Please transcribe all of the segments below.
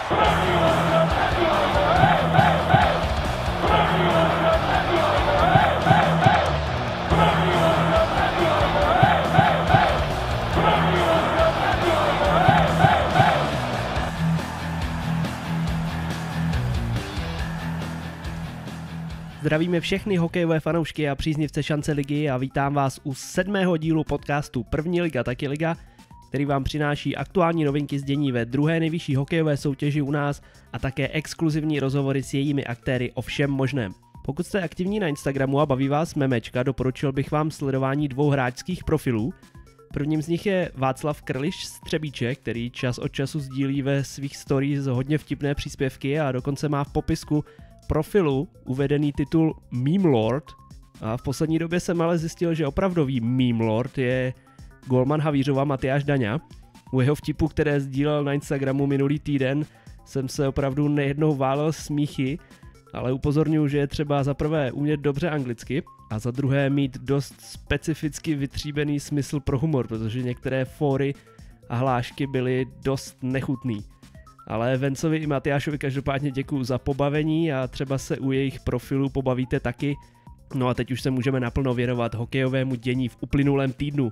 Zdravíme všechny hokejové fanoušky a příznivce Šance ligy a vítám vás u 7. dílu podcastu První liga taky liga, který vám přináší aktuální novinky z dění ve druhé nejvyšší hokejové soutěži u nás a také exkluzivní rozhovory s jejími aktéry o všem možném. Pokud jste aktivní na Instagramu a baví vás memečka, doporučil bych vám sledování 2 hráčských profilů. Prvním z nich je Václav Krliš z Třebíče, který čas od času sdílí ve svých stories hodně vtipné příspěvky a dokonce má v popisku profilu uvedený titul Meme Lord. A v poslední době jsem ale zjistil, že opravdový Meme Lord je golman Havířova Matyáš Daňa. U jeho vtipu, které sdílel na Instagramu minulý týden, jsem se opravdu nejednou válel smíchy, ale upozorňuji, že je třeba za prvé umět dobře anglicky a za druhé mít dost specificky vytříbený smysl pro humor, protože některé fóry a hlášky byly dost nechutný. Ale Vencovi i Matyášovi každopádně děkuju za pobavení a třeba se u jejich profilů pobavíte taky. No a teď už se můžeme naplno věnovat hokejovému dění v uplynulém týdnu.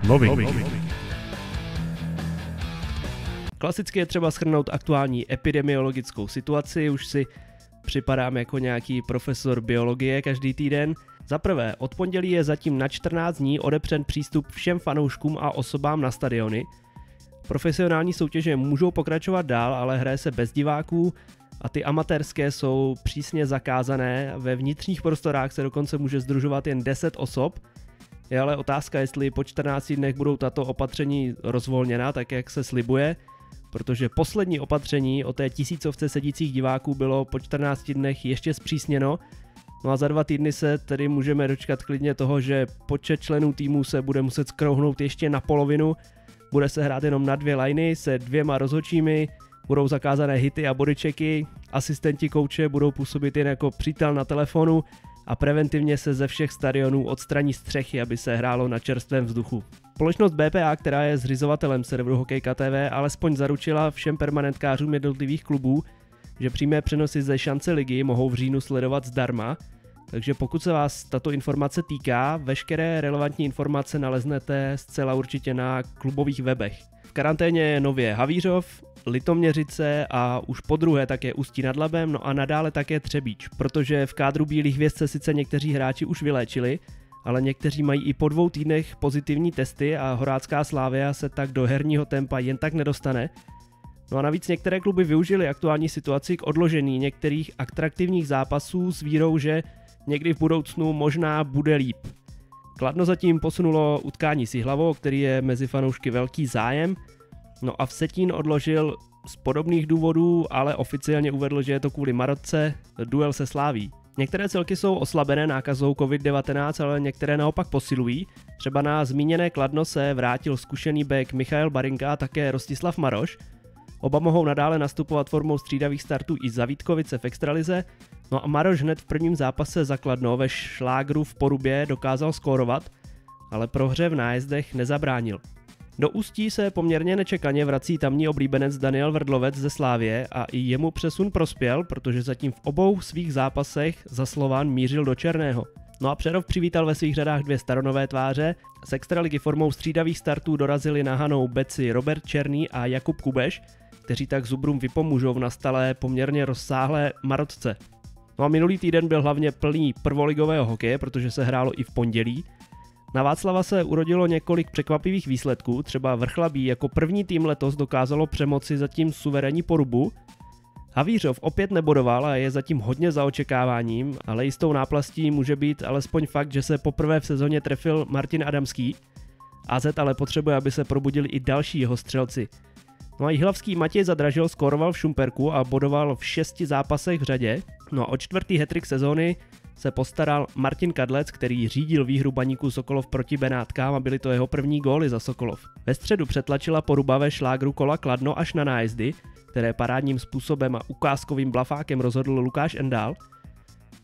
Klasicky je třeba shrnout aktuální epidemiologickou situaci, už si připadám jako nějaký profesor biologie každý týden. Za prvé, od pondělí je zatím na 14 dní odepřen přístup všem fanouškům a osobám na stadiony. Profesionální soutěže můžou pokračovat dál, ale hraje se bez diváků a ty amatérské jsou přísně zakázané. Ve vnitřních prostorách se dokonce může sdružovat jen 10 osob. Je ale otázka, jestli po 14 dnech budou tato opatření rozvolněna, tak jak se slibuje, protože poslední opatření o té 1000 sedících diváků bylo po 14 dnech ještě zpřísněno. No a za 2 týdny se tedy můžeme dočkat klidně toho, že počet členů týmu se bude muset skrouhnout ještě na polovinu. Bude se hrát jenom na 2 liny se 2 rozhodčími, budou zakázané hity a bodychecky, asistenti kouče budou působit jen jako přítel na telefonu a preventivně se ze všech stadionů odstraní střechy, aby se hrálo na čerstvém vzduchu. Společnost BPA, která je zřizovatelem serveru Hokejka TV, alespoň zaručila všem permanentkářům jednotlivých klubů, že přímé přenosy ze Šance ligy mohou v říjnu sledovat zdarma, takže pokud se vás tato informace týká, veškeré relevantní informace naleznete zcela určitě na klubových webech. V karanténě je nově Havířov, Litoměřice a už podruhé také Ústí nad Labem, no a nadále také Třebíč, protože v kádru Bílých hvězd se sice někteří hráči už vyléčili, ale někteří mají i po 2 týdnech pozitivní testy a Horácká Slavia se tak do herního tempa jen tak nedostane. No a navíc některé kluby využily aktuální situaci k odložení některých atraktivních zápasů s vírou, že někdy v budoucnu možná bude líp. Kladno zatím posunulo utkání s Jihlavou, který je mezi fanoušky velký zájem. No a Vsetín odložil z podobných důvodů, ale oficiálně uvedl, že je to kvůli Marotce duel se Slaví. Některé celky jsou oslabené nákazou COVID-19, ale některé naopak posilují. Třeba na zmíněné Kladno se vrátil zkušený bek Michael Barinka a také Rostislav Maroš. Oba mohou nadále nastupovat formou střídavých startů i za Vítkovice v extralize. No a Maroš hned v prvním zápase za Kladno ve šlágru v Porubě dokázal skórovat, ale prohře v nájezdech nezabránil. Do Ústí se poměrně nečekaně vrací tamní oblíbenec Daniel Vrdlovec ze Slávie a i jemu přesun prospěl, protože zatím v obou svých zápasech za Slovan mířil do černého. No a Přerov přivítal ve svých řadách 2 staronové tváře. Z extraligy formou střídavých startů dorazili na hanou beci Robert Černý a Jakub Kubeš, kteří tak Zubrům vypomůžou v nastalé poměrně rozsáhlé Marotce. No a minulý týden byl hlavně plný prvoligového hokeje, protože se hrálo i v pondělí. Na Václava se urodilo několik překvapivých výsledků, třeba Vrchlabí jako první tým letos dokázalo přemoci zatím suverénní Porubu. Havířov opět nebodoval a je zatím hodně za očekáváním, ale jistou náplastí může být alespoň fakt, že se poprvé v sezóně trefil Martin Adamský. AZ ale potřebuje, aby se probudili i další jeho střelci. No a jihlavský Matěj Zadražil skóroval v Šumperku a bodoval v 6 zápasech v řadě. No a o 4. hattrick sezóny se postaral Martin Kadlec, který řídil výhru Baníku Sokolov proti Benátkám a byly to jeho první góly za Sokolov. Ve středu přetlačila Poruba ve šlágru kola Kladno až na nájezdy, které parádním způsobem a ukázkovým blafákem rozhodl Lukáš Endál.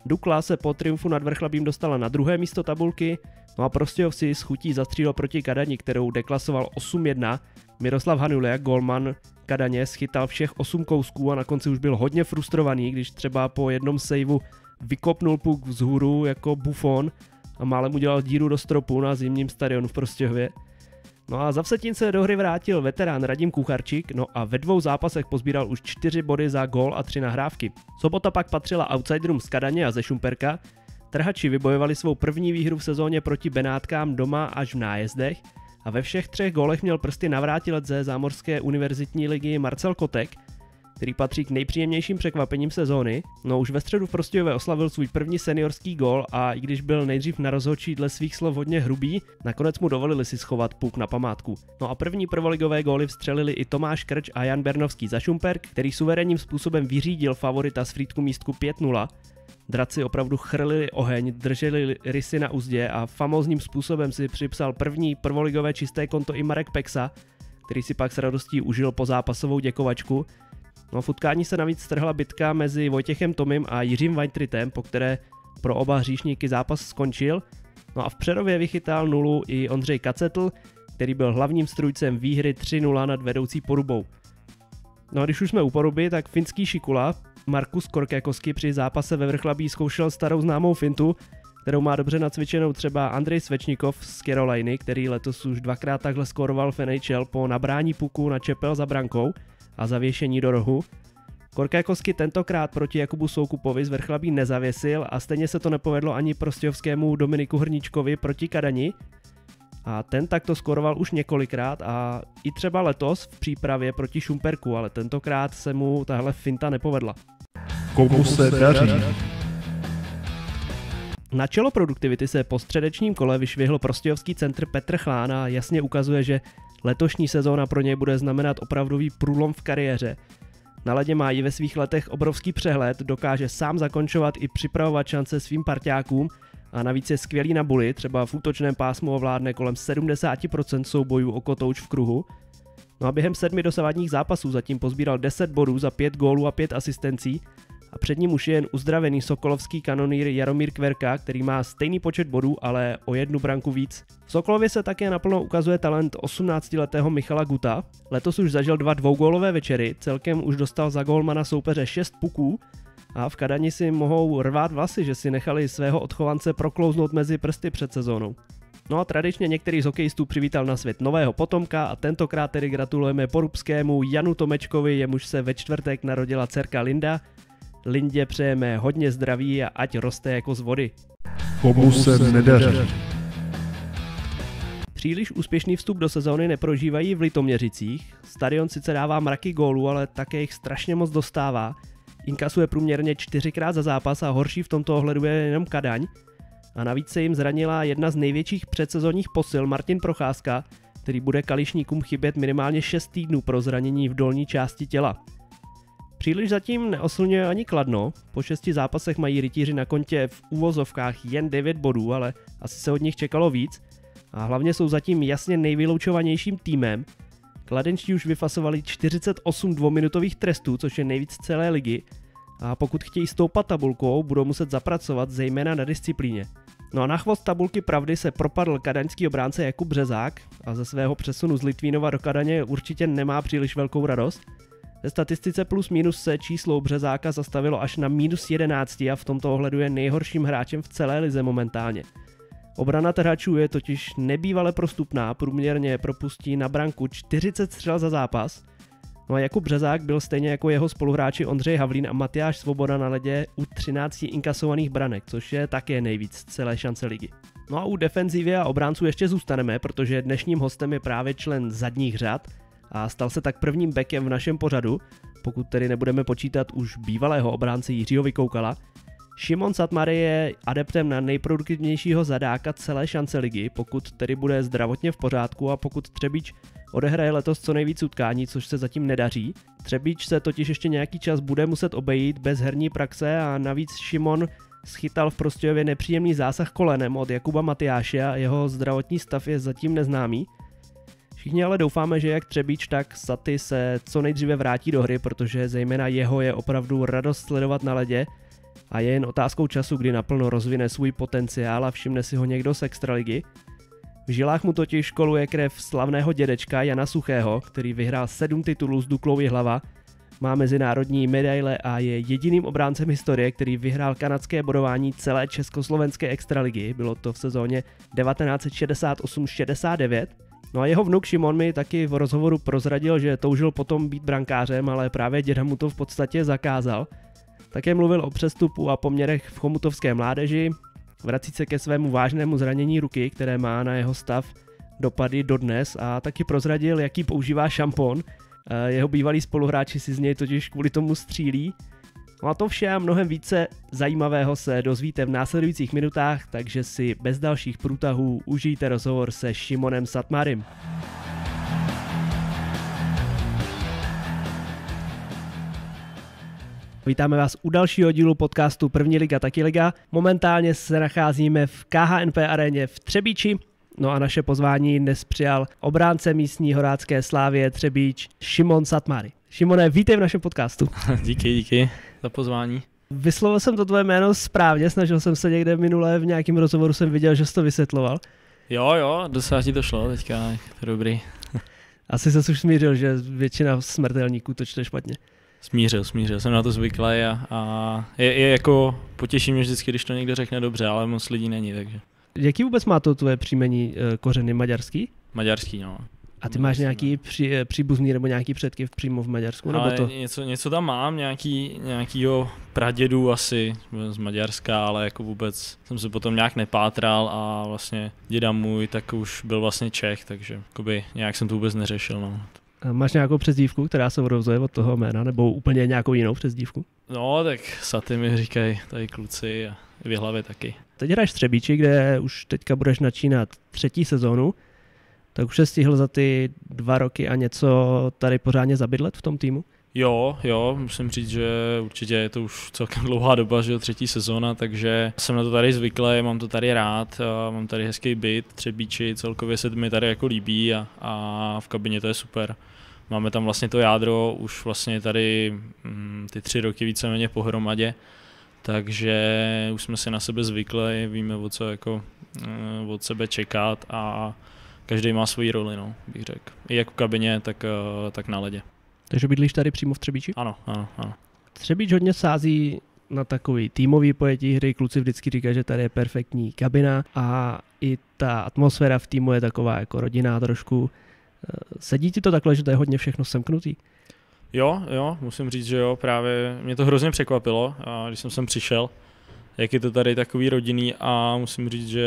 Dukla se po triumfu nad Vrchlabím dostala na druhé místo tabulky, no a Prostějovci s chutí zastřílel proti Kadani, kterou deklasoval 8-1. Miroslav Hanulek, golman Kadaně, schytal všech 8 kousků a na konci už byl hodně frustrovaný, když třeba po jednom saveu vykopnul puk vzhůru jako Buffon a málem udělal díru do stropu na zimním stadionu v Prostějově. No a za Vsetín se do hry vrátil veterán Radim Kucharčík, no a ve 2 zápasech pozbíral už 4 body za gól a 3 nahrávky. Sobota pak patřila outsiderům z Kadaně a ze Šumperka. Trhači vybojovali svou první výhru v sezóně proti Benátkám doma až v nájezdech a ve všech 3 gólech měl prsty navrátilec ze Zámořské univerzitní ligy Marcel Kotek, který patří k nejpříjemnějším překvapením sezóny. No už ve středu v Prostějově oslavil svůj první seniorský gól a i když byl nejdřív na rozhodčí dle svých slov hodně hrubý, nakonec mu dovolili si schovat puk na památku. No a první prvoligové góly vstřelili i Tomáš Krč a Jan Bernovský za Šumperk, který suverénním způsobem vyřídil favorita z Frýdku Místku 5-0. Draci opravdu chrlili oheň, drželi rysy na uzdě a famózním způsobem si připsal první prvoligové čisté konto i Marek Peksa, který si pak s radostí užil pozápasovou děkovačku. No v utkání se navíc strhla bitka mezi Vojtěchem Tomym a Jiřím Weintritem, po které pro oba hříšníky zápas skončil. No a v Přerově vychytal 0 i Ondřej Kacetl, který byl hlavním strůjcem výhry 3-0 nad vedoucí Porubou. No a když už jsme u Poruby, tak finský šikula Markus Korkekoski při zápase ve Vrchlabí zkoušel starou známou fintu, kterou má dobře nacvičenou třeba Andrej Svečnikov z Caroliny, který letos už 2krát takhle skoroval v NHL po nabrání puku na čepel za brankou a zavěšení do rohu. Korkékosky tentokrát proti Jakubu Soukupovi z Vrchlabí nezavěsil a stejně se to nepovedlo ani prostějovskému Dominiku Hrníčkovi proti Kadani. A ten takto skoroval už několikrát a i třeba letos v přípravě proti Šumperku, ale tentokrát se mu tahle finta nepovedla. Komu se daří? Na čelo produktivity se po středečním kole vyšvihl prostějovský centr Petr Chlán a jasně ukazuje, že letošní sezóna pro něj bude znamenat opravdový průlom v kariéře. Na ledě má i ve svých letech obrovský přehled, dokáže sám zakončovat i připravovat šance svým parťákům a navíc je skvělý na buly, třeba v útočném pásmu ovládne kolem 70% soubojů o kotouč v kruhu. No a během 7 dosavadních zápasů zatím pozbíral 10 bodů za 5 gólů a 5 asistencí a před ním už je jen uzdravený sokolovský kanonýr Jaromír Kverka, který má stejný počet bodů, ale o 1 branku víc. V Sokolově se také naplno ukazuje talent 18letého Michala Guta. Letos už zažil 2 dvougólové večery, celkem už dostal za gólmana soupeře 6 puků a v Kadani si mohou rvát vlasy, že si nechali svého odchovance proklouznout mezi prsty před sezónou. No a tradičně některý z hokejistů přivítal na svět nového potomka a tentokrát tedy gratulujeme porubskému Janu Tomečkovi, jemuž se ve čtvrtek narodila dcerka Linda. Lindě přejeme hodně zdraví a ať roste jako z vody. Komu se nedaří? Příliš úspěšný vstup do sezóny neprožívají v Litoměřicích. Stadion sice dává mraky gólů, ale také jich strašně moc dostává. Inkasuje průměrně 4krát za zápas a horší v tomto ohledu je jenom Kadaň. A navíc se jim zranila jedna z největších předsezonních posil Martin Procházka, který bude kališníkům chybět minimálně 6 týdnů pro zranění v dolní části těla. Příliš zatím neoslňuje ani Kladno, po 6 zápasech mají rytíři na kontě v úvozovkách jen 9 bodů, ale asi se od nich čekalo víc a hlavně jsou zatím jasně nejvyloučovanějším týmem. Kladenčtí už vyfasovali 48 dvouminutových trestů, což je nejvíc celé ligy a pokud chtějí stoupat tabulkou, budou muset zapracovat zejména na disciplíně. No a na chvost tabulky pravdy se propadl kadaňský obránce Jakub Březák a ze svého přesunu z Litvínova do Kadaně určitě nemá příliš velkou radost. Ve statistice plus minus se číslo Březáka zastavilo až na -11 a v tomto ohledu je nejhorším hráčem v celé lize momentálně. Obrana trhačů je totiž nebývale prostupná, průměrně propustí na branku 40 střel za zápas. No a Jakub Březák byl stejně jako jeho spoluhráči Ondřej Havlín a Matyáš Svoboda na ledě u 13 inkasovaných branek, což je také nejvíc celé šance ligy. No a u defenzivy a obránců ještě zůstaneme, protože dnešním hostem je právě člen zadních řad a stal se tak prvním backem v našem pořadu, pokud tedy nebudeme počítat už bývalého obránce Jiřího Vykoukala. Šimon Satmary je adeptem na nejproduktivnějšího zadáka celé šance ligy, pokud tedy bude zdravotně v pořádku a pokud Třebíč odehraje letos co nejvíc utkání, což se zatím nedaří. Třebíč se totiž ještě nějaký čas bude muset obejít bez herní praxe a navíc Šimon schytal v Prostějově nepříjemný zásah kolenem od Jakuba Matyáše a jeho zdravotní stav je zatím neznámý. Všichni ale doufáme, že jak Třebíč, tak Saty se co nejdříve vrátí do hry, protože zejména jeho je opravdu radost sledovat na ledě a je jen otázkou času, kdy naplno rozvine svůj potenciál a všimne si ho někdo z extraligy. V žilách mu totiž koluje krev slavného dědečka Jana Suchého, který vyhrál 7 titulů s Duklou Jihlava, má mezinárodní medaile a je jediným obráncem historie, který vyhrál kanadské bodování celé československé extraligy, bylo to v sezóně 1968-69. No a jeho vnuk Šimon mi taky v rozhovoru prozradil, že toužil potom být brankářem, ale právě děda mu to v podstatě zakázal. Také mluvil o přestupu a poměrech v chomutovské mládeži, vrací se ke svému vážnému zranění ruky, které má na jeho stav dopady dodnes, a taky prozradil, jaký používá šampon. Jeho bývalí spoluhráči si z něj totiž kvůli tomu střílí. No a to vše a mnohem více zajímavého se dozvíte v následujících minutách, takže si bez dalších průtahů užijte rozhovor se Šimonem Satmárim. Vítáme vás u dalšího dílu podcastu První liga taky liga. Momentálně se nacházíme v KHNP aréně v Třebíči. No a naše pozvání dnes přijal obránce místní horácké Slávie Třebíč Šimon Satmári. Šimone, vítej v našem podcastu. Díky za pozvání. Vyslovil jsem to tvoje jméno správně, snažil jsem se někde minule v nějakém rozhovoru, jsem viděl, že jsi to vysvětloval. Jo, docela ti to šlo teďka, to dobrý. Asi se už smířil, že většina smrtelníků to čte špatně. Smířil, jsem na to zvyklý a je jako potěší mě vždycky, když to někdo řekne dobře, ale moc lidí není, takže. Jaký vůbec má to tvoje příjmení kořeny, maďarský? Maďarský, no. A ty máš nějaký příbuzný nebo nějaký předky přímo v Maďarsku? Nebo to? Něco tam mám, nějakýho pradědu asi z Maďarska, ale jako vůbec jsem se potom nějak nepátral a vlastně děda můj tak už byl vlastně Čech, takže jakoby nějak jsem to vůbec neřešil, no. A máš nějakou přezdívku, která se odvozuje od toho jména, nebo úplně nějakou jinou přezdívku? No, tak Saty mi říkají tady kluci a v Jihlavě taky. Teď hraješ v Třebíči, kde už teďka budeš načínat 3. sezónu, tak už se stihl za ty 2 roky a něco tady pořádně zabydlet v tom týmu? Jo, musím říct, že určitě je to už celkem dlouhá doba, že 3. sezóna, takže jsem na to tady zvyklý, mám to tady rád, mám tady hezký byt, Třebíči, celkově se mi tady jako líbí a v kabině to je super. Máme tam vlastně to jádro už vlastně tady ty 3 roky víceméně pohromadě, takže už jsme si na sebe zvykli, víme, o co jako od sebe čekat a každý má svoji roli, no, bych řekl. I jak v kabině, tak na ledě. Takže bydlíš tady přímo v Třebíči? Ano. Třebíč hodně sází na takový týmový pojetí hry, kluci vždycky říkají, že tady je perfektní kabina a i ta atmosféra v týmu je taková jako rodinná trošku. Sedí ti to takhle, že to je hodně všechno semknutý? Jo, musím říct, že jo, právě mě to hrozně překvapilo, když jsem sem přišel, jak je to tady takový rodinný a musím říct, že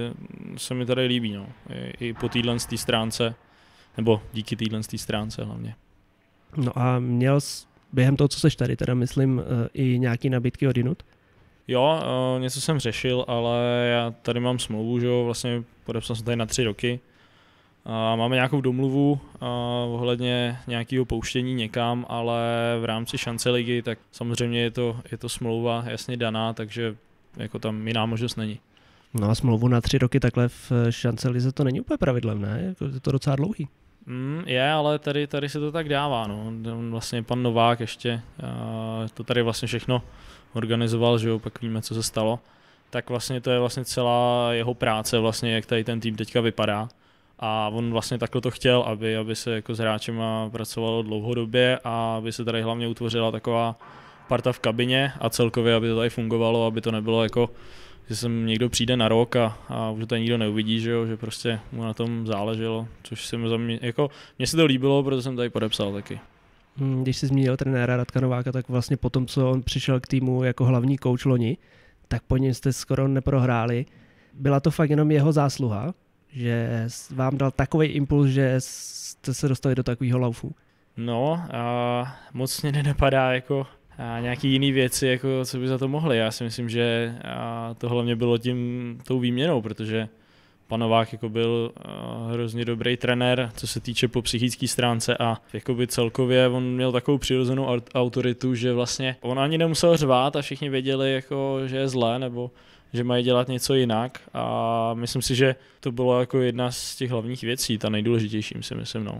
se mi tady líbí, no, i po téhle stránce, nebo díky téhle stránce hlavně. No a měl jsi během toho, co seš tady, teda myslím, i nějaký nabídky odinut? Jo, něco jsem řešil, ale já tady mám smlouvu, že jo, vlastně podepsal jsem tady na 3 roky. Máme nějakou domluvu ohledně nějakého pouštění někam, ale v rámci šance ligy, tak samozřejmě je to smlouva jasně daná, takže jako tam jiná možnost není. No a smlouvu na 3 roky takhle v šance lize to není úplně pravidlem, ne? Je to docela dlouhý. Je, ale tady se to tak dává, no. Vlastně pan Novák ještě to tady vlastně všechno organizoval, že jo, pak víme, co se stalo. Tak vlastně to je vlastně celá jeho práce, vlastně jak tady ten tým teďka vypadá. A on vlastně takhle to chtěl, aby se jako s hráčema pracovalo dlouhodobě a aby se tady hlavně utvořila taková parta v kabině a celkově, aby to tady fungovalo, aby to nebylo jako, že sem někdo přijde na rok a už to tady nikdo neuvidí, že jo, že prostě mu na tom záleželo, což se mi za mě, jako mně se to líbilo, protože jsem tady podepsal taky. Když jsi zmínil trenéra Radka Nováka, tak vlastně po tom, co on přišel k týmu jako hlavní kouč loni, tak po něm jste skoro neprohráli. Byla to fakt jenom jeho zásluha, že vám dal takový impuls, že jste se dostali do takového laufu? No, moc mě nenapadá jako nějaký jiný věci, jako co by za to mohli. Já si myslím, že to hlavně bylo tou výměnou, protože pan Novák jako byl hrozně dobrý trenér, co se týče po psychické stránce a jakoby celkově on měl takovou přirozenou autoritu, že vlastně on ani nemusel řvát a všichni věděli, jako, že je zlé nebo že mají dělat něco jinak a myslím si, že to bylo jako jedna z těch hlavních věcí, ta nejdůležitější si myslím, no.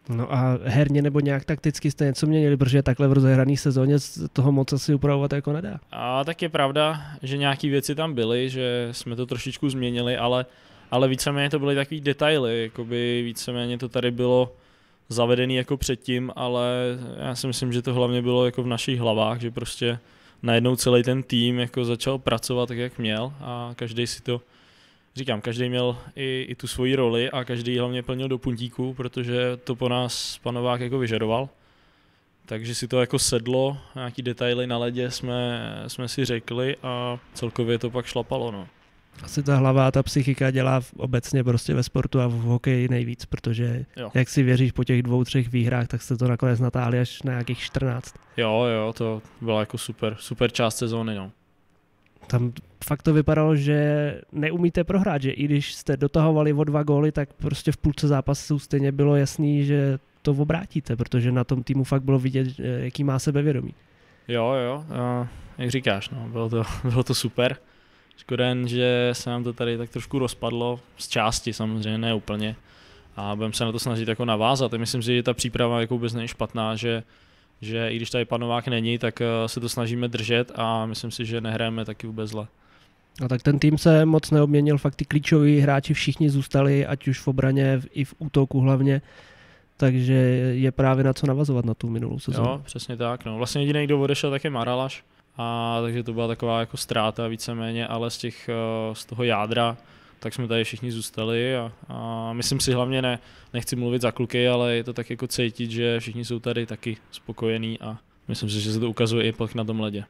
No a herně nebo nějak takticky jste něco měnili, protože takhle v rozehrané sezóně toho moc asi upravovat jako nedá. A tak je pravda, že nějaký věci tam byly, že jsme to trošičku změnili, ale víceméně to byly takový detaily, jakoby víceméně to tady bylo zavedený jako předtím, ale já si myslím, že to hlavně bylo jako v našich hlavách, že prostě najednou celý ten tým jako začal pracovat tak, jak měl a každý si to, říkám, každý měl i tu svoji roli a každý hlavně plnil do puntíku, protože to po nás pan Novák jako vyžadoval. Takže si to jako sedlo, nějaký detaily na ledě jsme si řekli a celkově to pak šlapalo. No. Asi ta hlava a ta psychika dělá obecně prostě ve sportu a v hokeji nejvíc, protože jak si věříš po těch 2-3 výhrách, tak jste to nakonec natáhli až na nějakých 14. Jo, to byla jako super část sezóny. No. Tam fakt to vypadalo, že neumíte prohrát, že i když jste dotahovali o 2 góly, tak prostě v půlce zápasu stejně bylo jasný, že to obrátíte, protože na tom týmu fakt bylo vidět, jaký má sebevědomí. Jo, jak říkáš, no, bylo to super. Škoda, že se nám to tady tak trošku rozpadlo, z části samozřejmě, ne úplně. A budeme se na to snažit jako navázat. Myslím si, že ta příprava jako vůbec není špatná, že i když tady pan Novák není, tak se to snažíme držet a myslím si, že nehrajeme taky vůbec zle. A tak ten tým se moc neobměnil, fakt ty klíčoví hráči všichni zůstali, ať už v obraně, i v útoku hlavně. Takže je právě na co navazovat na tu minulou sezónu. Jo, přesně tak. No. Vlastně jediný, kdo odešel, tak je Maralaš. A takže to byla taková jako ztráta víceméně, ale z toho jádra tak jsme tady všichni zůstali a myslím si hlavně nechci mluvit za kluky, ale je to tak jako cítit, že všichni jsou tady taky spokojení a myslím si, že se to ukazuje i pak na tom ledě.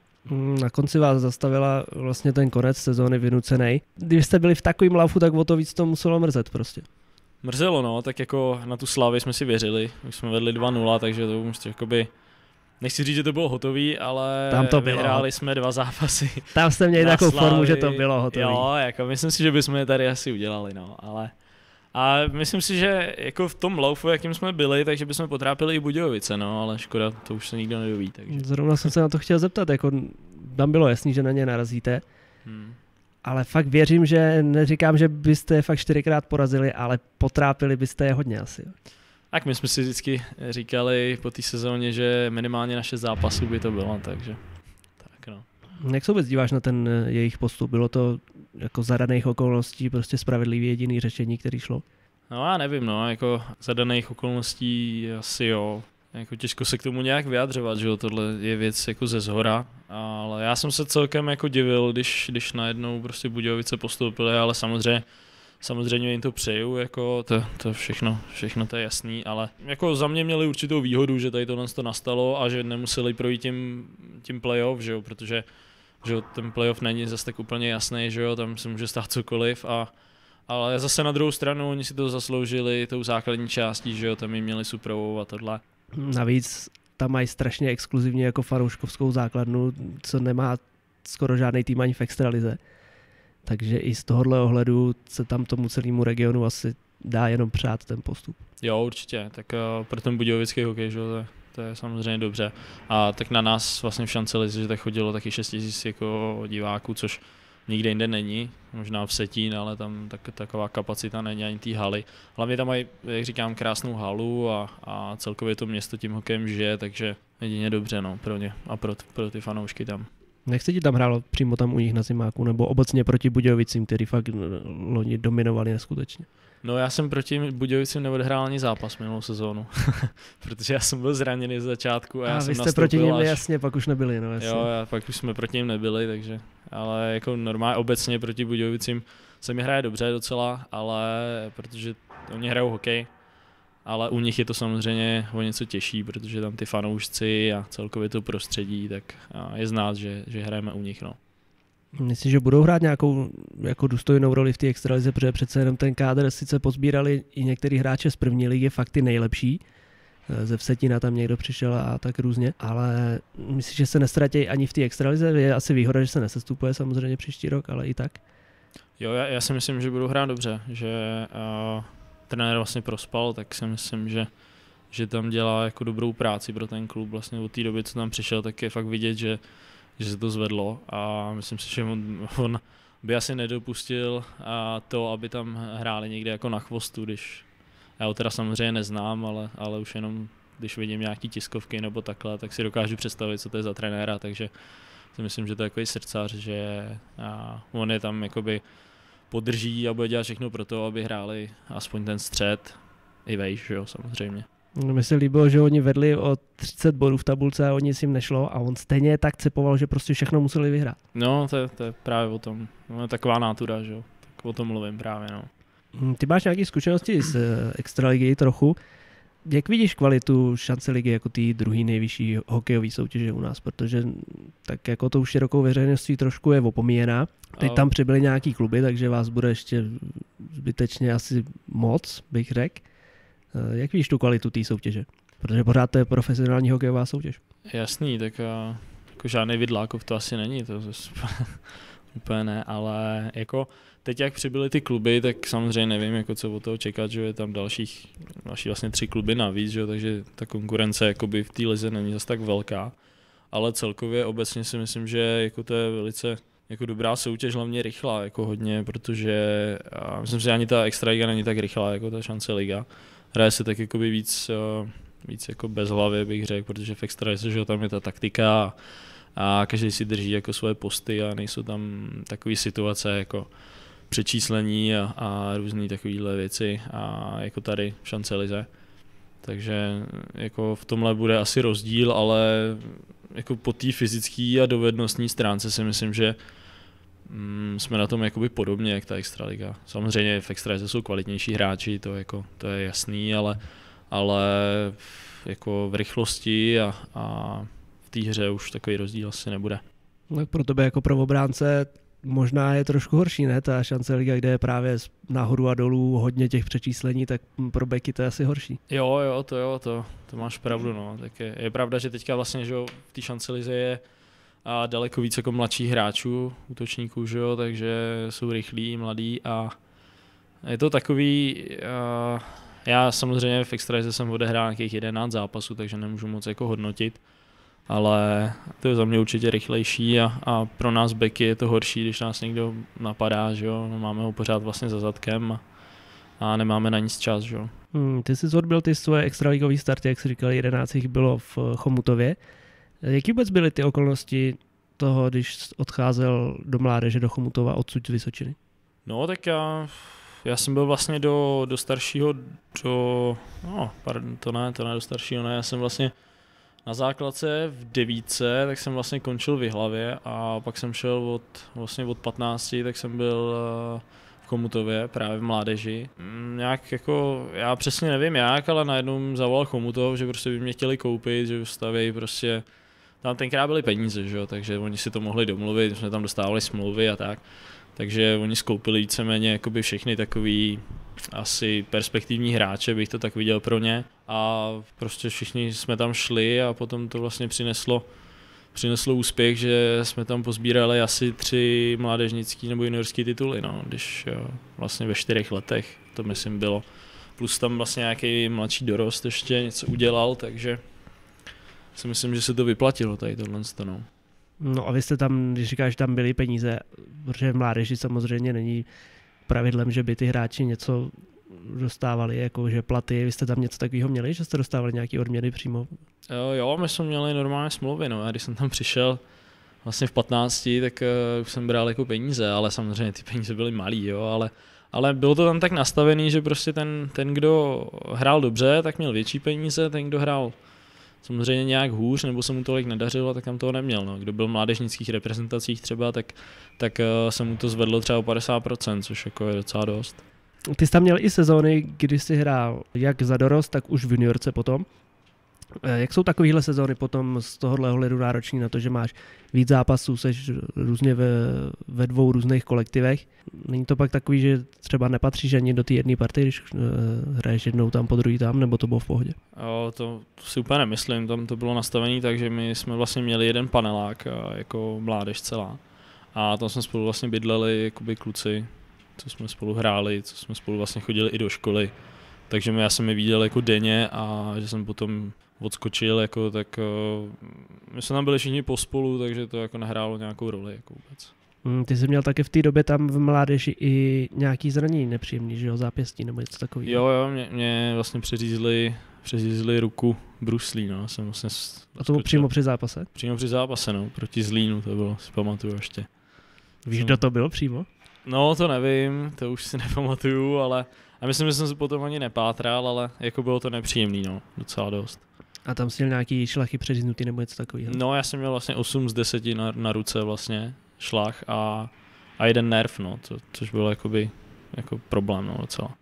Na konci vás zastavila vlastně ten konec sezóny vynucený. Když jste byli v takovým laufu, tak o to víc to muselo mrzet prostě. Mrzelo, no, tak jako na tu Slavii jsme si věřili, už jsme vedli 2-0, takže to už jakoby, nechci říct, že to bylo hotový, ale tam to bylo. Vyhráli jsme 2 zápasy. Tam jste měli takovou formu, že to bylo hotový. Jo, jako myslím si, že bychom je tady asi udělali, no, ale a myslím si, že jako v tom laufu, jakým jsme byli, takže bychom potrápili i Budějovice, no, ale škoda, to už se nikdo nedoví, takže. Zrovna jsem se na to chtěl zeptat, jako tam bylo jasný, že na ně narazíte. Ale fakt věřím, že neříkám, že byste je fakt 4krát porazili, ale potrápili byste je hodně asi. Tak my jsme si vždycky říkali po té sezóně, že minimálně na 6 zápasů by to bylo, takže tak no. Jak se vůbec díváš na ten jejich postup? Bylo to jako za daných okolností prostě spravedlivý jediný řešení, který šlo? No já nevím, no, jako za daných okolností asi jo. Jako těžko se k tomu nějak vyjadřovat, že jo, tohle je věc jako ze zhora, ale já jsem se celkem jako divil, když najednou prostě Budějovice postoupily, ale samozřejmě jim to přeju, jako to všechno to je jasný, ale jako za mě měli určitou výhodu, že tady tohle to nastalo a že nemuseli projít tím playoff, že jo, protože že jo, ten playoff není zase tak úplně jasný, že jo, tam se může stát cokoliv ale zase na druhou stranu oni si to zasloužili tou základní částí, že jo, tam jim měli supravovat tohle. Navíc tam mají strašně exkluzivně jako fanouškovskou základnu, co nemá skoro žádný tým ani v extralize. Takže i z tohohle ohledu se tam tomu celému regionu asi dá jenom přát ten postup. Jo, určitě. Tak pro ten budějovický hokej, že to je samozřejmě dobře. A tak na nás vlastně v Šancelizi, že tak chodilo taky 6 000 jako diváků, což nikde jinde není, možná v Setín, ale tam taková kapacita není ani té haly. Hlavně tam mají, jak říkám, krásnou halu a celkově to město tím hokejem žije, takže jedině dobře no, pro ně a pro ty fanoušky tam. Jak se ti tam hrálo přímo tam u nich na zimáku, nebo obecně proti Budějovicím, který fakt loni dominovali neskutečně? No já jsem proti Budějovicím neodehrál ani zápas minulou sezónu, protože já jsem byl zraněný z začátku a já jsem nastoupil. A vy jste proti nim jasně, pak už nebyli, no jasně. Jo, pak už jsme proti nim nebyli, takže, ale jako normálně obecně proti Budějovicím se mi hraje dobře docela, ale protože oni hrajou hokej, ale u nich je to samozřejmě o něco těžší, protože tam ty fanoušci a celkově to prostředí, tak je znát, že hrajeme u nich, no. Myslíš, že budou hrát nějakou jako důstojnou roli v té extralize, protože přece jenom ten kádr sice pozbírali i některý hráče z první ligy, fakt ty nejlepší. Ze Vsetina tam někdo přišel a tak různě, ale myslíš, že se nestratí ani v té extralize? Je asi výhoda, že se nesestupuje samozřejmě příští rok, ale i tak. Jo, já si myslím, že budou hrát dobře, že trenér vlastně prospal, tak si myslím, že tam dělá jako dobrou práci pro ten klub. Vlastně od té doby, co tam přišel, tak je fakt vidět, že se to zvedlo a myslím si, že on by asi nedopustil to, aby tam hráli někde jako na chvostu, když Já ho teda samozřejmě neznám, ale už jenom když vidím nějaký tiskovky nebo takhle, tak si dokážu představit, co to je za trenéra, takže si myslím, že to je takový srdcař, že on je tam jakoby podrží a bude dělat všechno pro to, aby hráli aspoň ten střed i vejš, jo, samozřejmě. No, mi se líbilo, že oni vedli o 30 bodů v tabulce a o nic jim nešlo a on stejně tak cepoval, že prostě všechno museli vyhrát. No, to je právě o tom. No, je taková nátura, že jo. Tak o tom mluvím právě, no. Ty máš nějaké zkušenosti z extraligy trochu. Jak vidíš kvalitu šance ligy jako té druhé nejvyšší hokejové soutěže u nás? Protože tak jako to už širokou veřejností trošku je opomíjená. Teď tam přibyly nějaký kluby, takže vás bude ještě zbytečně asi moc, bych řekl. Jak vidíš tu kvalitu té soutěže? Protože pořád to je profesionální hokejová soutěž. Jasný, tak jako žádný Vidlákov to asi není, to úplně ne, ale jako teď jak přibyly ty kluby, tak samozřejmě nevím, jako co od toho čekat, že je tam další vlastně 3 kluby navíc, že, takže ta konkurence jakoby v té lize není zase tak velká, ale celkově obecně si myslím, že jako to je velice jako dobrá soutěž, hlavně rychlá, jako hodně, protože myslím, že ani ta extraliga není tak rychlá jako ta šance liga. Hraje se tak jakoby víc jako bez hlavy, bych řekl, protože v extralize, že tam je ta taktika a každý si drží jako svoje posty a nejsou tam takové situace jako přečíslení a různé takovéhle věci a jako tady v šance lize. Takže jako v tomhle bude asi rozdíl, ale jako po té fyzické a dovednostní stránce si myslím, že jsme na tom jakoby podobně jak ta extraliga. Samozřejmě v extralize jsou kvalitnější hráči, to je jasný, ale jako v rychlosti a v té hře už takový rozdíl asi nebude. Tak pro tebe jako pro obránce možná je trošku horší, ne? Ta šance liga, kde je právě nahoru a dolů hodně těch přečíslení, tak pro beky to je asi horší. Jo, to máš pravdu, no. Tak je pravda, že teďka vlastně, že v té šance lize je daleko víc jako mladších hráčů, útočníků, že jo, takže jsou rychlí, mladí a je to takový, já samozřejmě v extralize jsem odehrál nějakých 11 zápasů, takže nemůžu moc jako hodnotit, ale to je za mě určitě rychlejší a pro nás beky je to horší, když nás někdo napadá, že jo, no, máme ho pořád vlastně za zadkem a nemáme na nic čas, že jo. Ty jsi odbyl ty svoje extraligový starty, jak jsi říkal, 11 jich bylo v Chomutově. Jaký vůbec byly ty okolnosti toho, když odcházel do mládeže do Chomutova odsud z Vysočiny? No tak já jsem byl vlastně do staršího, to ne do staršího, ne, já jsem vlastně na základce v 9, tak jsem vlastně končil v Jihlavě a pak jsem šel od 15, tak jsem byl v Chomutově, právě v mládeži. Nějak jako, já přesně nevím jak, ale najednou zavolal Chomutov, že prostě by mě chtěli koupit, že stavějí prostě, tam tenkrát byly peníze, že jo, takže oni si to mohli domluvit, jsme tam dostávali smlouvy a tak. Takže oni skoupili víceméně jakoby všechny takový asi perspektivní hráče, bych to tak viděl pro ně. A prostě všichni jsme tam šli a potom to vlastně přineslo úspěch, že jsme tam pozbírali asi 3 mládežnický nebo juniorský tituly, no, když vlastně ve 4 letech to myslím bylo. Plus tam vlastně nějaký mladší dorost ještě něco udělal, takže si myslím, že se to vyplatilo tady tohle. No a vy jste tam, když říkáš, že tam byly peníze, protože v mládeži samozřejmě není pravidlem, že by ty hráči něco dostávali, jakože platy, vy jste tam něco takového měli, že jste dostávali nějaký odměny přímo? Jo, my jsme měli normálně smlouvy, no, a když jsem tam přišel vlastně v 15, tak už jsem bral jako peníze, ale samozřejmě ty peníze byly malý, jo, ale bylo to tam tak nastavený, že prostě ten, kdo hrál dobře, tak měl větší peníze, ten, kdo hrál samozřejmě nějak hůř, nebo se mu tolik nedařilo, tak tam toho neměl. No. Kdo byl v mládežnických reprezentacích třeba, tak se mu to zvedlo třeba o 50%, což jako je docela dost. Ty jsi tam měl i sezóny, kdy jsi hrál jak za dorost, tak už v juniorce potom. Jak jsou takovéhle sezóny potom z tohohle ohledu náročný na to, že máš víc zápasů, seš různě ve 2 různých kolektivech? Není to pak takový, že třeba nepatříš ani do té jedné party, když hraješ jednou tam, po druhý tam, nebo to bylo v pohodě? To si úplně nemyslím, tam to bylo nastavené tak, že my jsme vlastně měli jeden panelák jako mládež celá a tam jsme spolu vlastně bydleli jakoby kluci, co jsme spolu hráli, co jsme spolu vlastně chodili i do školy. Takže já jsem je viděl jako denně a že jsem potom odskočil, jako, tak my jsme tam byli všichni pospolu, takže to jako nehrálo nějakou roli jako vůbec. Ty jsi měl taky v té době tam v mládeži i nějaký zranění nepříjemný, že jo, zápěstí nebo něco takového. Jo, mě vlastně přeřízli ruku bruslí, no. Jsem vlastně a to bylo přímo při zápase? Přímo při zápase, no, proti Zlínu to bylo, si pamatuju ještě. Víš, kdo to byl přímo? No, to nevím, to už si nepamatuju, ale a myslím, že jsem si potom ani nepátral, ale jako bylo to nepříjemný, no, docela dost. A tam jsi měl nějaký šlachy přeříznutý nebo něco takového? No, já jsem měl vlastně 8 z 10 na ruce vlastně, šlach a jeden nerv, no, což bylo jakoby, jako problém, no, docela.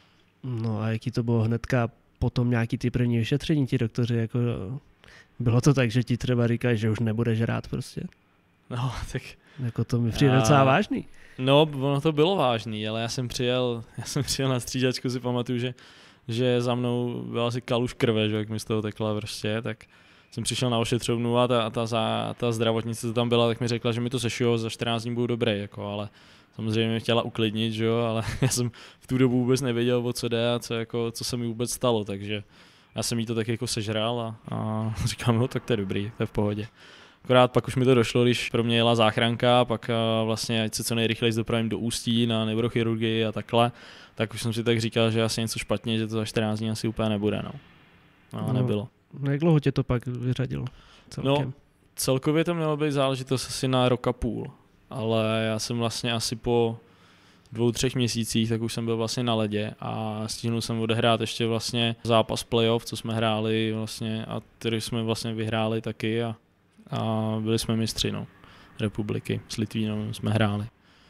No a jaký to bylo hnedka potom nějaký ty první vyšetření, ti doktoři, jako bylo to tak, že ti třeba říkají, že už nebudeš hrát prostě? No, tak... Jako to mi přijde docela vážný. No, ono to bylo vážný, ale já jsem přijel na střídačku, si pamatuju, že za mnou byla asi kaluž krve, že jak mi z toho tekla prostě, tak jsem přišel na ošetřovnu a ta zdravotnice, co tam byla, tak mi řekla, že mi to sešijou, za 14 dní budu dobrý, jako, ale samozřejmě mě chtěla uklidnit, že jo, ale já jsem v tu dobu vůbec nevěděl, o co jde a co se mi vůbec stalo, takže já jsem jí to tak jako sežral a říkám, no tak to je dobrý, to je v pohodě. Akorát pak už mi to došlo, když pro mě jela záchranka, pak vlastně ať se co nejrychleji dopravím do Ústí na neurochirurgii a takhle, tak už jsem si tak říkal, že asi něco špatně, že to za 14 dní asi úplně nebude, no. No, nebylo. No jak dlouho tě to pak vyřadilo celkem? No, celkově to mělo být záležitost asi na rok a půl, ale já jsem vlastně asi po 2-3 měsících, tak už jsem byl vlastně na ledě a stihnul jsem odehrát ještě vlastně zápas playoff, co jsme hráli vlastně a který jsme vlastně vyhráli taky a byli jsme mistři, no, republiky, s Litvínem jsme hráli.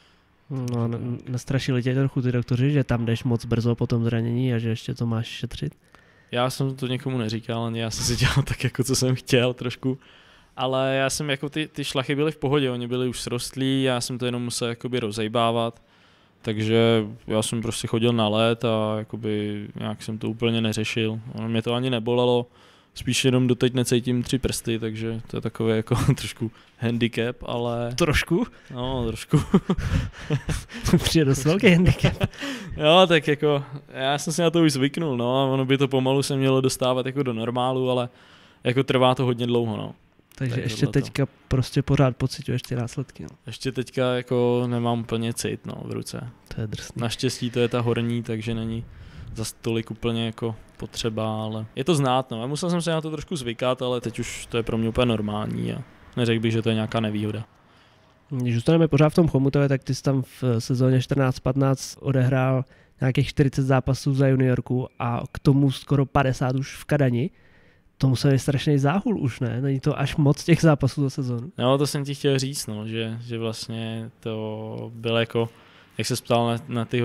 No, nastrašili tě trochu ty doktoři, že tam jdeš moc brzo po tom zranění a že ještě to máš šetřit? Já jsem to někomu neříkal, ani já jsem si dělal tak, jako co jsem chtěl trošku, ale já jsem jako ty šlachy byly v pohodě, oni byli už srostlí, já jsem to jenom musel jakoby rozejbávat, takže já jsem prostě chodil na led a jakoby nějak jsem to úplně neřešil, ono mě to ani nebolelo, spíš jenom doteď necítím 3 prsty, takže to je takové jako trošku handicap, ale... Trošku? No, trošku. Přijde dost velký handicap. Jo, tak jako, já jsem si na to už zvyknul, no, a ono by to pomalu se mělo dostávat jako do normálu, ale jako trvá to hodně dlouho, no. Takže ještě teďka prostě pořád pociťuješ ty následky, no. Ještě teďka jako nemám úplně cit, no, v ruce. To je drsný. Naštěstí to je ta horní, takže není zas tolik úplně jako potřeba, ale je to znát, no. Já musel jsem se na to trošku zvykat, ale teď už to je pro mě úplně normální a neřekl bych, že to je nějaká nevýhoda. Když zůstaneme pořád v tom Chomutově, tak ty jsi tam v sezóně 14-15 odehrál nějakých 40 zápasů za juniorku a k tomu skoro 50 už v Kadani. To musel být strašný záhul už, ne? Není to až moc těch zápasů za sezónu? No, to jsem ti chtěl říct, no, že vlastně to bylo jako, jak se ptal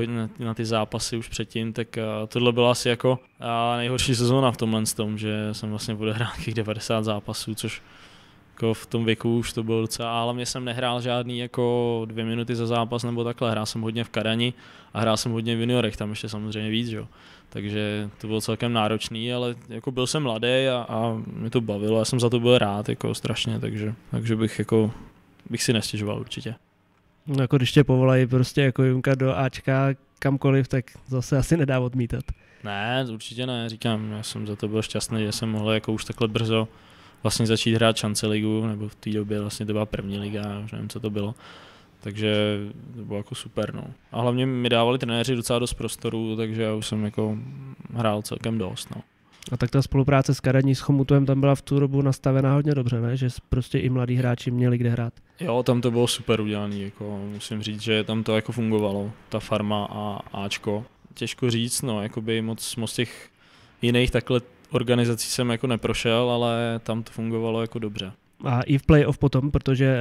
na ty zápasy už předtím, tak tohle byla asi jako nejhorší sezóna v tomhle tom, že jsem vlastně odehrál nějakých 90 zápasů, což jako v tom věku už to bylo docela, ale mě jsem nehrál žádný jako 2 minuty za zápas nebo takhle, hrál jsem hodně v Kadani a hrál jsem hodně v juniorech, tam ještě samozřejmě víc, jo. Takže to bylo celkem náročný, ale jako byl jsem mladý a mě to bavilo, já jsem za to byl rád jako strašně, takže bych si nestěžoval určitě. No jako když tě povolají prostě jako Junka do Ačka kamkoliv, tak zase asi nedá odmítat. Ne, určitě ne, říkám, já jsem za to byl šťastný, že jsem mohl jako už takhle brzo vlastně začít hrát šance ligu, nebo v té době vlastně to byla první liga, už nevím, co to bylo. Takže to bylo jako super, no. A hlavně mi dávali trenéři docela dost prostoru, takže já už jsem jako hrál celkem dost, no. A tak ta spolupráce s Kadaní, s Chomutovem tam byla v tu dobu nastavená hodně dobře, ne? Že prostě i mladí hráči měli kde hrát. Jo, tam to bylo super udělané, jako musím říct, že tam to jako fungovalo, ta farma a Ačko. Těžko říct, no, jakoby moc těch jiných takhle organizací jsem jako neprošel, ale tam to fungovalo jako dobře. A i v playoff potom, protože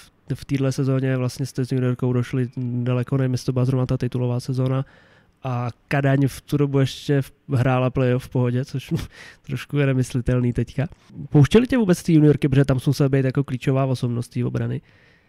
v téhle sezóně vlastně jste s juniorkou došli daleko, nevím, jestli to byla zrovna ta titulová sezóna a Kadaň v tu dobu ještě hrála playoff v pohodě, což trošku je nemyslitelný teďka. Pouštěli tě vůbec ty juniorky, protože tam musel být jako klíčová osobnost té obrany.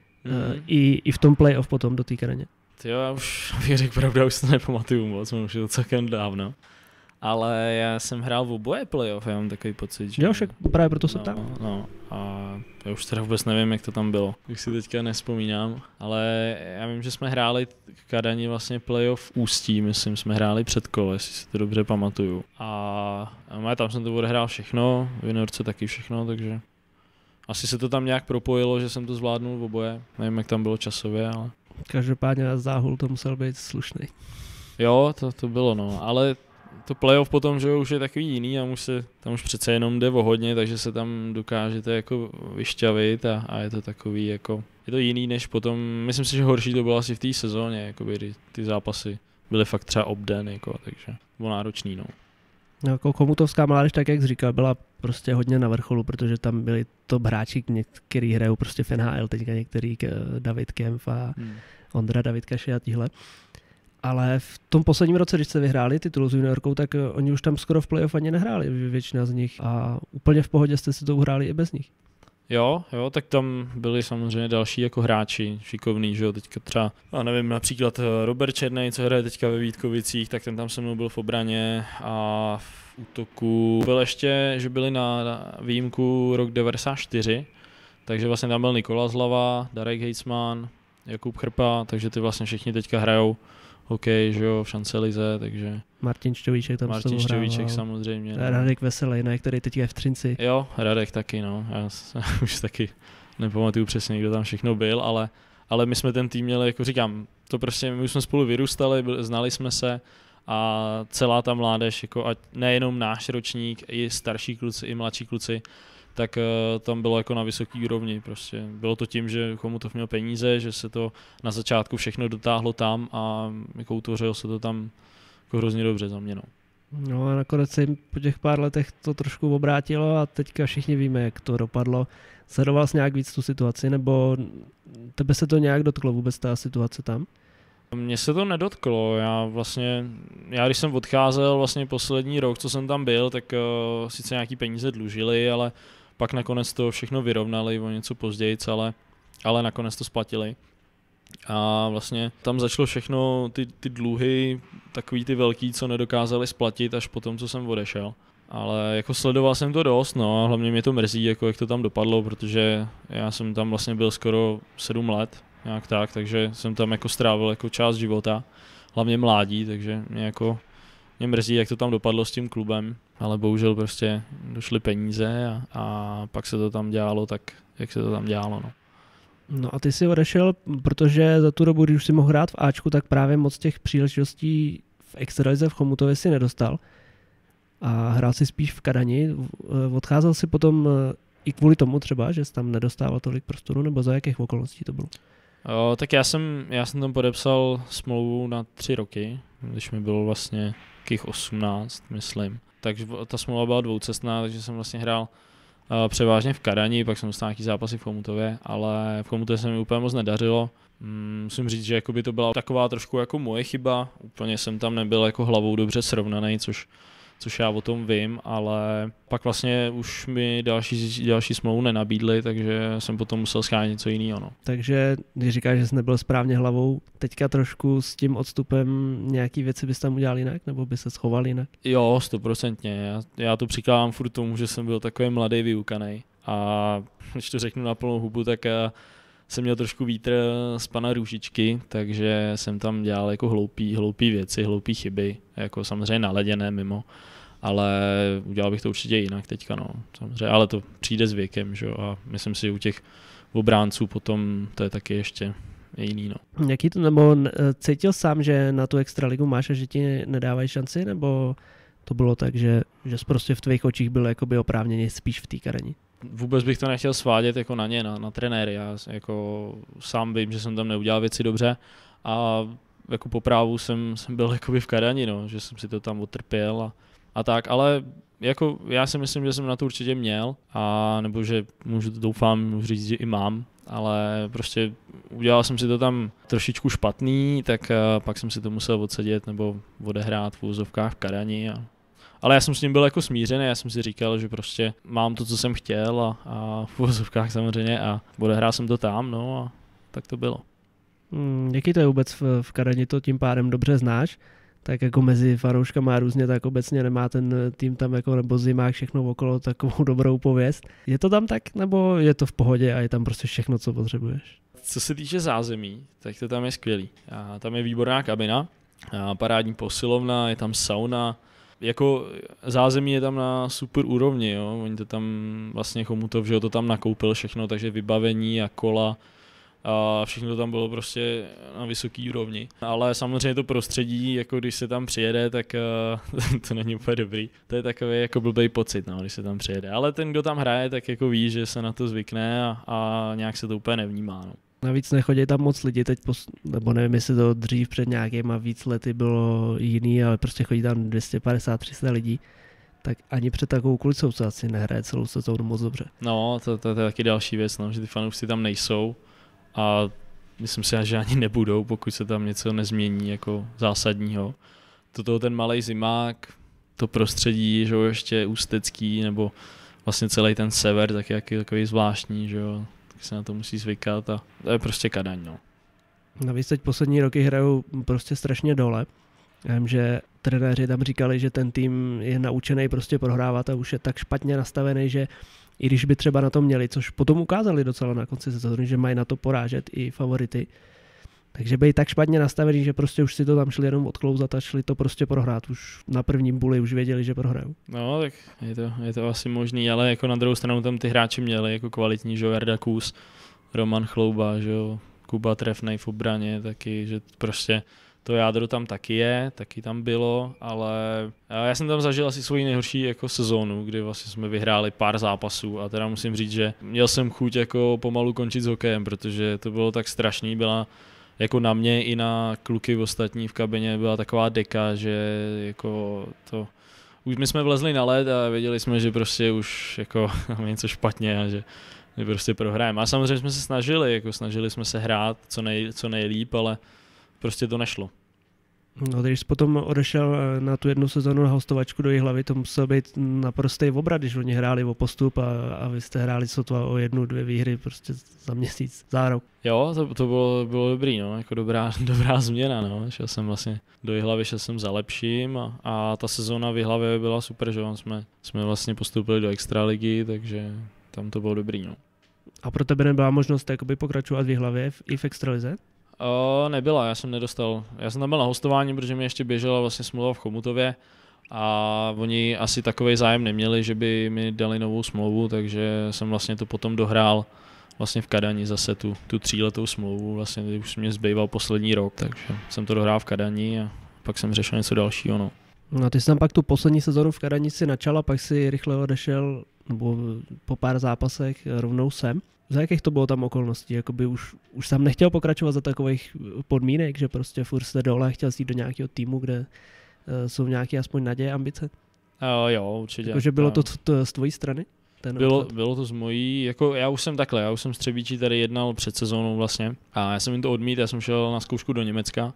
I v tom playoff potom do té Kadaně. Jo, já už bych řekl pravdu, já už to nepamatuju moc, už je to celkem dávno. Ale já jsem hrál v oboje playoff, já mám takový pocit, že... Jo, však právě proto se ptám. No, a já už teda vůbec nevím, jak to tam bylo, už si teďka nespomínám, ale já vím, že jsme hráli Kadani vlastně playoff v Ústí, myslím, jsme hráli před kolo, jestli si to dobře pamatuju. A tam jsem to odehrál všechno, v juniorce taky všechno, takže asi se to tam nějak propojilo, že jsem to zvládnul v oboje. Nevím, jak tam bylo časově, ale... Každopádně na záhul to musel být slušný. Jo, to bylo, no, ale to playoff potom, že už je takový jiný a tam už přece jenom jde o hodně, takže se tam dokážete jako vyšťavit a je to takový jako, je to jiný než potom, myslím si, že horší to bylo asi v té sezóně, jakoby ty zápasy byly fakt třeba obden, jako, takže bylo náročný, no. Jako Chomutovská mládež, tak jak jsi říkal, byla prostě hodně na vrcholu, protože tam byli top hráči, který hrajou prostě v NHL, teďka některý David Kempf a Ondra Davidkaši a tihle. Ale v tom posledním roce, když se vyhráli titul s juniorkou, tak oni už tam skoro v playoff ani nehráli, většina z nich. A úplně v pohodě jste si to uhráli i bez nich. Jo, tak tam byli samozřejmě další jako hráči šikovný, že jo, teďka třeba, já nevím, například Robert Černej, co hraje teďka ve Vítkovicích, tak ten tam se mnou byl v obraně a v útoku byl ještě, že byli na výjimku rok 94, takže vlastně tam byl Nikola Zlava, Darek Hejcman, Jakub Chrpa, takže ty vlastně všichni teďka hrajou hokej, že jo, v Šancelize, takže... Martin Šťovíček tam Martin Šťovíček samozřejmě. Radek Veselý, ne, který teď je v Třinci. Jo, Radek taky, no. Já už taky nepamatuju přesně, kdo tam všechno byl, ale my jsme ten tým měli, jako říkám, to prostě, my už jsme spolu vyrůstali, znali jsme se a celá ta mládež, jako ať nejenom náš ročník, i starší kluci, i mladší kluci, tak tam bylo jako na vysoký úrovni. Prostě bylo to tím, že Chomutov měl peníze, že se to na začátku všechno dotáhlo tam a jako utvořilo se to tam jako hrozně dobře za mě. No a nakonec se jim po těch pár letech to trošku obrátilo a teďka všichni víme, jak to dopadlo. Sledoval jsi nějak víc tu situaci, nebo tebe se to nějak dotklo vůbec ta situace tam? Mně se to nedotklo, já když jsem odcházel vlastně poslední rok, co jsem tam byl, tak sice nějaký peníze dlužili, ale pak nakonec to všechno vyrovnali o něco později, ale nakonec to splatili. A vlastně tam začalo všechno, ty dluhy, takový ty velký, co nedokázali splatit až potom, co jsem odešel. Ale jako sledoval jsem to dost, no a hlavně mě to mrzí, jako jak to tam dopadlo, protože já jsem tam vlastně byl skoro 7 let, nějak tak, takže jsem tam jako strávil jako část života, hlavně mládí, takže mě mrzí, jak to tam dopadlo s tím klubem, ale bohužel prostě došly peníze a pak se to tam dělalo tak, jak se to tam dělalo, no. No a ty si odešel, protože za tu dobu, když už si mohl hrát v Ačku, tak právě moc těch příležitostí v extralize v Chomutově si nedostal. A hrál si spíš v Kadani. Odcházel si potom i kvůli tomu třeba, že jsi tam nedostával tolik prostoru, nebo za jakých okolností to bylo? Tak já jsem tam podepsal smlouvu na 3 roky, když mi bylo vlastně takých 18, myslím. Takže ta smlouva byla dvoucestná, takže jsem vlastně hrál převážně v Kadani, pak jsem dostal nějaký zápasy v Chomutově, ale v Chomutově se mi úplně moc nedařilo. Musím říct, že jakoby to byla taková trošku jako moje chyba, úplně jsem tam nebyl jako hlavou dobře srovnaný, což já o tom vím, ale pak vlastně už mi další smlouvu nenabídli, takže jsem potom musel schánět něco jiného. No. Takže když říkáš, že jsi nebyl správně hlavou, teďka trošku s tím odstupem nějaký věci bys tam udělal jinak, nebo by se schoval jinak? Jo, 100%. Já to přikládám furt tomu, že jsem byl takový mladý vyukanej a když to řeknu na plnou hubu, tak jsem měl trošku vítr z pana Růžičky, takže jsem tam dělal jako hloupý věci, hloupý chyby, jako samozřejmě na ledě, ne mimo, ale udělal bych to určitě jinak teďka, no, samozřejmě, ale to přijde s věkem, že jo, a myslím si, že u těch obránců potom to je taky ještě jiný, no. Jaký to, nebo cítil sám, že na tu extraligu máš a že ti nedávají šanci, nebo to bylo tak, že jsi prostě v tvých očích byl jakoby oprávněně spíš v té Kadani? Vůbec bych to nechtěl svádět jako na ně, na trenéry. Já jako sám vím, že jsem tam neudělal věci dobře a jako po právu jsem byl jakoby v Kadani, no, že jsem si to tam otrpěl a tak, ale jako já si myslím, že jsem na to určitě měl a nebo že můžu říct, že i mám, ale prostě udělal jsem si to tam trošičku špatný, tak pak jsem si to musel odsedět nebo odehrát v úzovkách v Kadani ale já jsem s ním byl jako smířený, já jsem si říkal, že prostě mám to, co jsem chtěl a v uvozovkách samozřejmě a odehrál jsem to tam, no a tak to bylo. Jaký to je vůbec v Kadani, to tím pádem dobře znáš, tak jako mezi fanouškama různě, tak obecně nemá ten tým tam jako nebo Zimák všechno okolo takovou dobrou pověst. Je to tam tak, nebo je to v pohodě a je tam prostě všechno, co potřebuješ? Co se týče zázemí, tak to tam je skvělý. A tam je výborná kabina, a parádní posilovna, je tam sauna, jako zázemí je tam na super úrovni, jo. Oni to tam vlastně Chomutov, že ho to tam nakoupil všechno, takže vybavení a kola a všechno to tam bylo prostě na vysoký úrovni. Ale samozřejmě to prostředí, jako když se tam přijede, tak to není úplně dobrý. To je takový jako blbej pocit, no, když se tam přijede. Ale ten, kdo tam hraje, tak jako ví, že se na to zvykne a nějak se to úplně nevnímá, no. Navíc nechodí tam moc lidi teď, nebo nevím, jestli to dřív před nějakýma víc lety bylo jiný, ale prostě chodí tam 250-300 lidí, tak ani před takovou kulisou se asi nehraje celou sezónu moc dobře. No, to je taky další věc, no, že ty fanoušci tam nejsou a myslím si, že ani nebudou, pokud se tam něco nezmění jako zásadního. Toto ten malej zimák, to prostředí, že jo, ještě ústecký, nebo vlastně celý ten sever, tak je takový zvláštní, že jo. Se na to musí zvykat a to je prostě Kadaň, no. Navíc teď poslední roky hrajou prostě strašně dole. Já vím, že trenéři tam říkali, že ten tým je naučený prostě prohrávat a už je tak špatně nastavený, že i když by třeba na to měli, což potom ukázali docela na konci sezóny, že mají na to porážet i favority, takže byli tak špatně nastavený, že prostě už si to tam šli jenom odklouzat a šli to prostě prohrát. Už na prvním buli už věděli, že prohrajou. No, tak je to asi možný, ale jako na druhou stranu tam ty hráči měli jako kvalitní, že jo, Jarda Kus, Roman Chlouba, že jo, Kuba Trefnej v obraně, taky, že prostě to jádro tam taky tam bylo, ale já jsem tam zažil asi svoji nejhorší jako sezónu, kdy vlastně jsme vyhráli pár zápasů a teda musím říct, že měl jsem chuť jako pomalu končit s hokejem, protože to bylo tak strašný, byla jako na mě i na kluky ostatní v kabině byla taková deka, že jako to už my jsme vlezli na led a věděli jsme, že prostě už jako máme něco špatně a že prostě prohrajeme. A samozřejmě jsme se snažili jsme se hrát co nejlíp, ale prostě to nešlo. No, když jsi potom odešel na tu jednu sezonu na hostovačku do Jihlavy, to musel být naprostý obrat, když oni hráli o postup a vy jste hráli sotva o 1-2 výhry prostě za měsíc, za rok. Jo, to bylo dobrý, no, jako dobrá změna, no. Šel jsem vlastně do Jihlavy, šel jsem za lepším a ta sezóna v Jihlavě byla super, že jsme vlastně postoupili do extraligy, takže tam to bylo dobrý, no. A pro tebe nebyla možnost jakoby pokračovat v Jihlavě i v extralize? Nebyla, já jsem tam byl na hostování, protože mi ještě běžela vlastně smlouva v Chomutově a oni asi takovej zájem neměli, že by mi dali novou smlouvu, takže jsem vlastně to potom dohrál vlastně v Kadani zase tu 3letou smlouvu, vlastně už mě zbýval poslední rok, takže jsem to dohrál v Kadani a pak jsem řešil něco dalšího, no. No a ty jsi tam pak tu poslední sezonu v Kadani si načal a pak si rychle odešel, nebo po pár zápasech rovnou sem. Za jakých to bylo tam okolností? Jakoby už jsem nechtěl pokračovat za takových podmínek, že prostě furt jste dole a chtěl jít do nějakého týmu, kde jsou nějaké aspoň naděje, ambice? Jo, určitě. Jakože bylo to z tvojí strany? Bylo to z mojí, jako já už jsem s Třebíčí tady jednal před sezónou vlastně a já jsem jim to odmítl, já jsem šel na zkoušku do Německa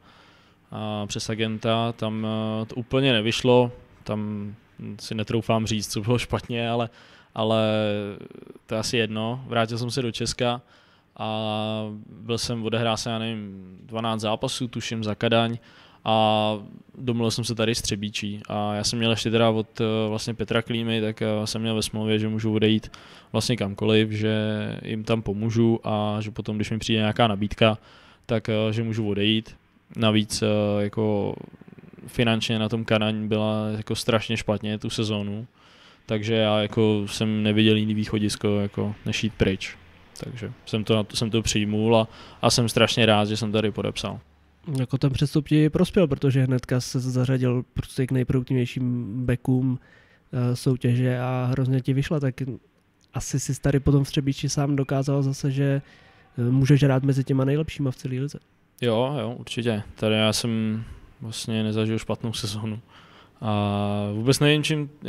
a přes agenta, tam to úplně nevyšlo, tam si netroufám říct, co bylo špatně, ale to je asi jedno. Vrátil jsem se do Česka a odehrál jsem, já nevím, 12 zápasů, tuším, za Kadaň a domluvil jsem se tady s Třebíčí a já jsem měl ještě teda od vlastně Petra Klímy, tak jsem měl ve smlouvě, že můžu odejít vlastně kamkoliv, že jim tam pomůžu a že potom, když mi přijde nějaká nabídka, tak že můžu odejít. Navíc jako finančně na tom Kadaň byla jako strašně špatně tu sezónu. Takže já jako jsem neviděl jiný východisko, jako než jít pryč. Takže jsem to přijmul a jsem strašně rád, že jsem tady podepsal. Jako ten přestup ti prospěl, protože hnedka se zařadil prostě k nejproduktivnějším backům soutěže a hrozně ti vyšla, tak asi si tady potom v Třebíči sám dokázal zase, že můžeš hrát mezi těma nejlepšíma v celé lize. Jo, určitě. Tady já jsem vlastně nezažil špatnou sezonu. A vůbec nevím,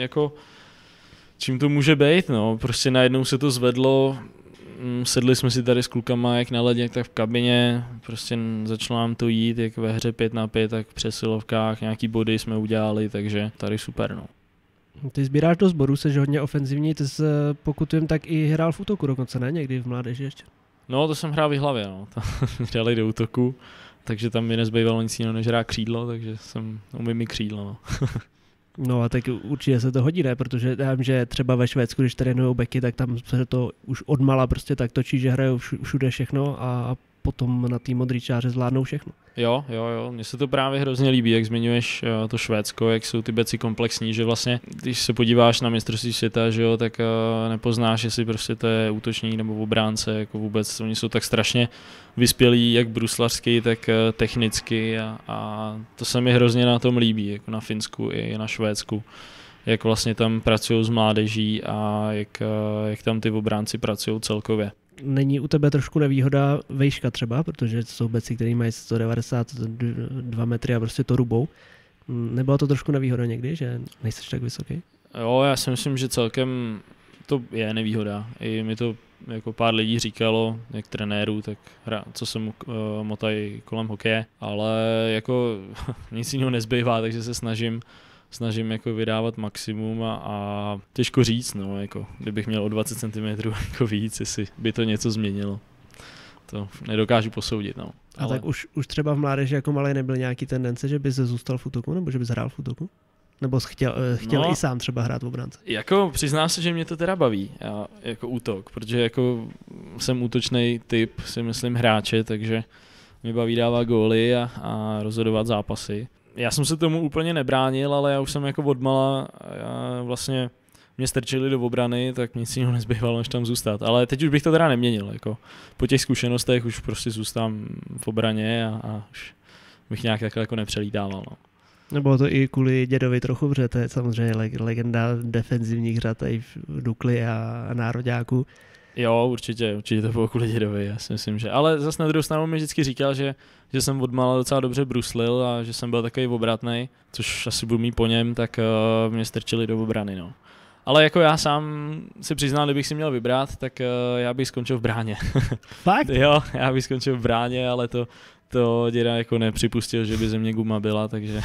čím to může být, no. Prostě najednou se to zvedlo, sedli jsme si tady s klukama jak na ledě, tak v kabině, prostě začalo nám to jít, jak ve hře 5-5, tak v přesilovkách, nějaký body jsme udělali, takže tady super, no. Ty sbíráš do sboru, jsi hodně ofenzivní, ty jsi, pokud vím, tak i hrál v útoku dokonce, ne? Někdy v mládeži ještě. No, to jsem hrál v Jihlavě, no. Hráli do útoku, takže tam mi nezbývalo nic jiného, než hrát křídlo, takže umím i křídlo, no. No a tak určitě se to hodí, ne? Protože já vím, že třeba ve Švédsku, když trénujou beky, tak tam se to už odmala prostě tak točí, že hrajou všude všechno a potom na té modrý čáře zvládnou všechno. Jo, mně se to právě hrozně líbí, jak zmiňuješ to Švédsko, jak jsou ty beci komplexní, že vlastně, když se podíváš na mistrovství světa, že jo, tak nepoznáš, jestli prostě to je útočník nebo obránce, jako vůbec, oni jsou tak strašně vyspělí, jak bruslařsky, tak technicky a to se mi hrozně na tom líbí, jako na Finsku i na Švédsku, jak vlastně tam pracují s mládeží a jak tam ty obránci pracují celkově. Není u tebe trošku nevýhoda vejška třeba, protože jsou beci, který mají 192 metry a prostě to rubou. Nebyla to trošku nevýhoda někdy, že nejseš tak vysoký? Jo, já si myslím, že celkem to je nevýhoda. I mi to jako pár lidí říkalo, jak trenérů, tak co se mu motají kolem hokeje, ale jako nic jiného nezbývá, takže se snažím jako vydávat maximum a těžko říct, no, jako kdybych měl o 20 cm jako víc, jestli by to něco změnilo. To nedokážu posoudit, no. A tak už třeba v mládeži jako malej nebyl nějaký tendence, že bys zůstal v útoku, nebo že bys hrál v útoku? Nebo chtěl i sám třeba hrát v obránce? Jako přiznám se, že mě to teda baví, jako útok, protože jako jsem útočný typ, si myslím, hráče, takže mě baví dávat góly a rozhodovat zápasy. Já jsem se tomu úplně nebránil, ale já už jsem jako odmala, vlastně mě strčili do obrany, tak nic jiného nezbývalo, než tam zůstat. Ale teď už bych to teda neměnil, jako po těch zkušenostech už prostě zůstám v obraně a už bych nějak takhle jako nepřelítával. No. Nebo to i kvůli dědovi trochu, protože to je samozřejmě legenda defenzivních řad i v Dukli a nároďáku. Jo, určitě to bylo kvůli dědovi, já si myslím, že. Ale zase na druhou stranu mi vždycky říkal, že jsem odmala docela dobře bruslil a že jsem byl takový obratnej, což asi budu mít po něm, tak mě strčili do obrany, no. Ale jako já sám si přiznal, kdybych si měl vybrat, tak já bych skončil v bráně. Fakt? Jo, já bych skončil v bráně, ale to děda jako nepřipustil, že by ze mě guma byla, takže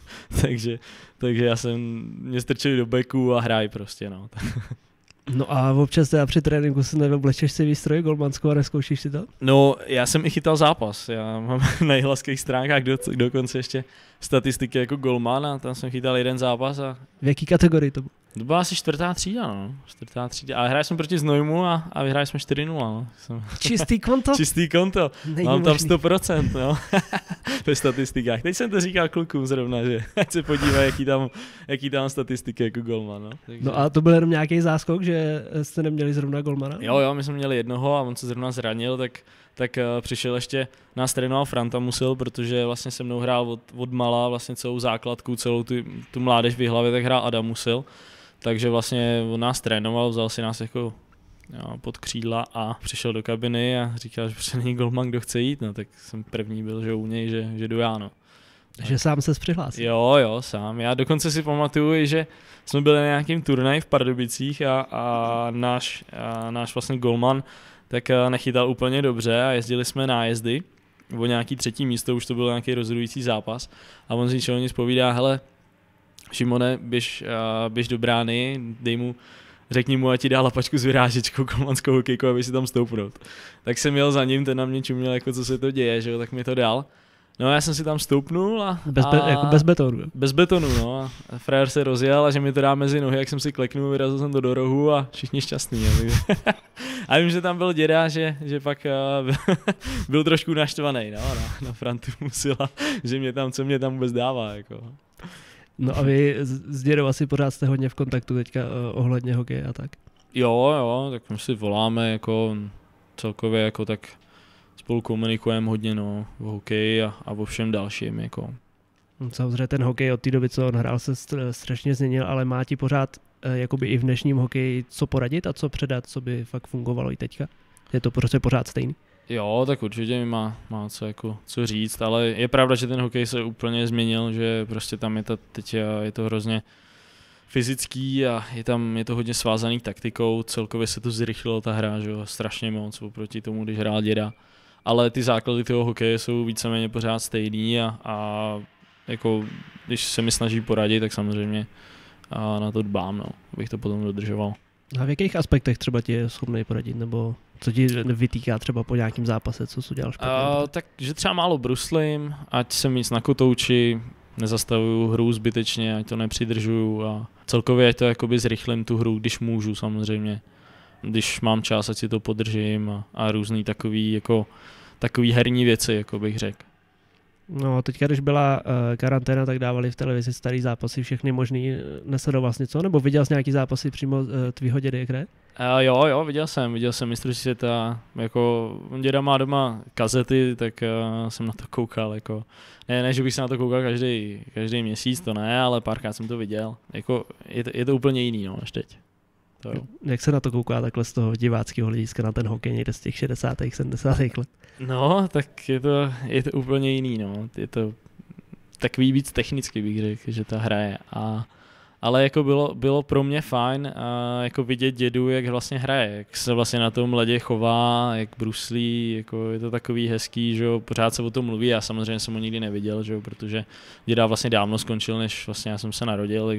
mě strčili do beku a hraj prostě, no. No a občas teda při tréninku se neoblečeš si výstroj golmanskou a nezkoušíš si to? No, já jsem i chytal zápas. Já mám na jihlavských stránkách dokonce ještě statistiky jako golman a tam jsem chytal jeden zápas. A v jaký kategorii to bylo? To byla asi 4. třída, no. 4. třída. A hráli jsme proti Znojmu a vyhráli jsme 4-0, no. Čistý konto? Čistý konto. Není mám možný. Tam 100%, no. Ve statistikách. Teď jsem to říkal klukům zrovna, že ať se podívají, jaký tam statistiky jako golman, no. Takže... No a to byl jenom nějaký záskok, že jste neměli zrovna golmana? Jo, my jsme měli jednoho a on se zrovna zranil, tak přišel ještě, nás trénoval Franta Musil, protože vlastně se mnou hrál od mala vlastně celou základku, celou tu mládež v Jihlavě, tak hrál Adam Musil. Takže vlastně on nás trénoval, vzal si nás jako pod křídla a přišel do kabiny a říkal, že prostě není golman, kdo chce jít, no tak jsem první byl, že u něj, že jdu já, no. Že sám ses přihlásil. Jo, sám. Já dokonce si pamatuju, že jsme byli na nějakým turnaji v Pardubicích a náš vlastně golman tak nechytal úplně dobře a jezdili jsme nájezdy o nějaký 3. místo, už to byl nějaký rozhodující zápas a on z ničeho nic povídá, hele, Šimone, běž do brány, řekni mu, ať ti dá lapačku s vyrážečkou, golmanskou hokejku, aby si tam stoupnout. Tak jsem jel za ním, ten na mě čuměl, jako co se to děje, že jo, tak mi to dal. No já jsem si tam stoupnul jako bez betonu. Bez betonu, no. A frajer se rozjel a že mi to dá mezi nohy, jak jsem si kleknul, vyrazil jsem to do rohu a všichni šťastný. A vím, že tam byl děda, že pak byl trošku naštvaný, no, na Frantu Musila, že co mě tam vůbec dává, jako. No a vy s dědou asi pořád jste hodně v kontaktu teďka ohledně hokeje a tak? Jo, tak my si voláme jako celkově jako tak spolu komunikujeme hodně, no, o hokeji a o všem dalším, jako. Samozřejmě ten hokej od té doby, co on hrál, se strašně změnil, ale má ti pořád jakoby i v dnešním hokeji co poradit a co předat, co by fakt fungovalo i teďka? Je to prostě pořád stejný? Jo, tak určitě mi má co říct, ale je pravda, že ten hokej se úplně změnil, že prostě tam teď je to hrozně fyzický a je to hodně svázaný taktikou, celkově se to zrychlilo ta hra, že jo, strašně moc oproti tomu, když hrál děda. Ale ty základy toho hokeje jsou víceméně pořád stejný a jako když se mi snaží poradit, tak samozřejmě na to dbám, no, abych to potom dodržoval. A v jakých aspektech třeba ti je schopný poradit, nebo co ti vytýká třeba po nějakém zápase, co jsi udělal špatně? Takže třeba málo bruslím, ať jsem nic na kotouči, nezastavuju hru zbytečně, ať to nepřidržuju a celkově ať to jakoby zrychlím tu hru, když můžu samozřejmě. Když mám čas, ať si to podržím a různý takový jako takový herní věci, jako bych řekl. No, teďka, když byla karanténa, tak dávali v televizi starý zápasy, všechny možný. Nesledoval jsi něco, nebo viděl jsi nějaký zápasy přímo tvýho dědy, kde? Jo, viděl jsem mistrovství světa, jako děda má doma kazety, tak jsem na to koukal, jako ne, že bych se na to koukal každý měsíc, to ne, ale párkrát jsem to viděl, jako je to úplně jiný, no, než teď. To jo. Jak se na to kouká takhle z toho diváckého hlediska na ten hokej někde z těch 60. 70. let? No, tak je to úplně jiný, no, je to takový víc technicky, bych řekl, že ta hra je. Ale jako bylo pro mě fajn jako vidět dědu, jak vlastně hraje, jak se vlastně na tom ledě chová, jak bruslí, jako je to takový hezký, že jo, pořád se o tom mluví, já samozřejmě jsem ho nikdy neviděl, že jo, protože děda vlastně dávno skončil, než vlastně já jsem se narodil,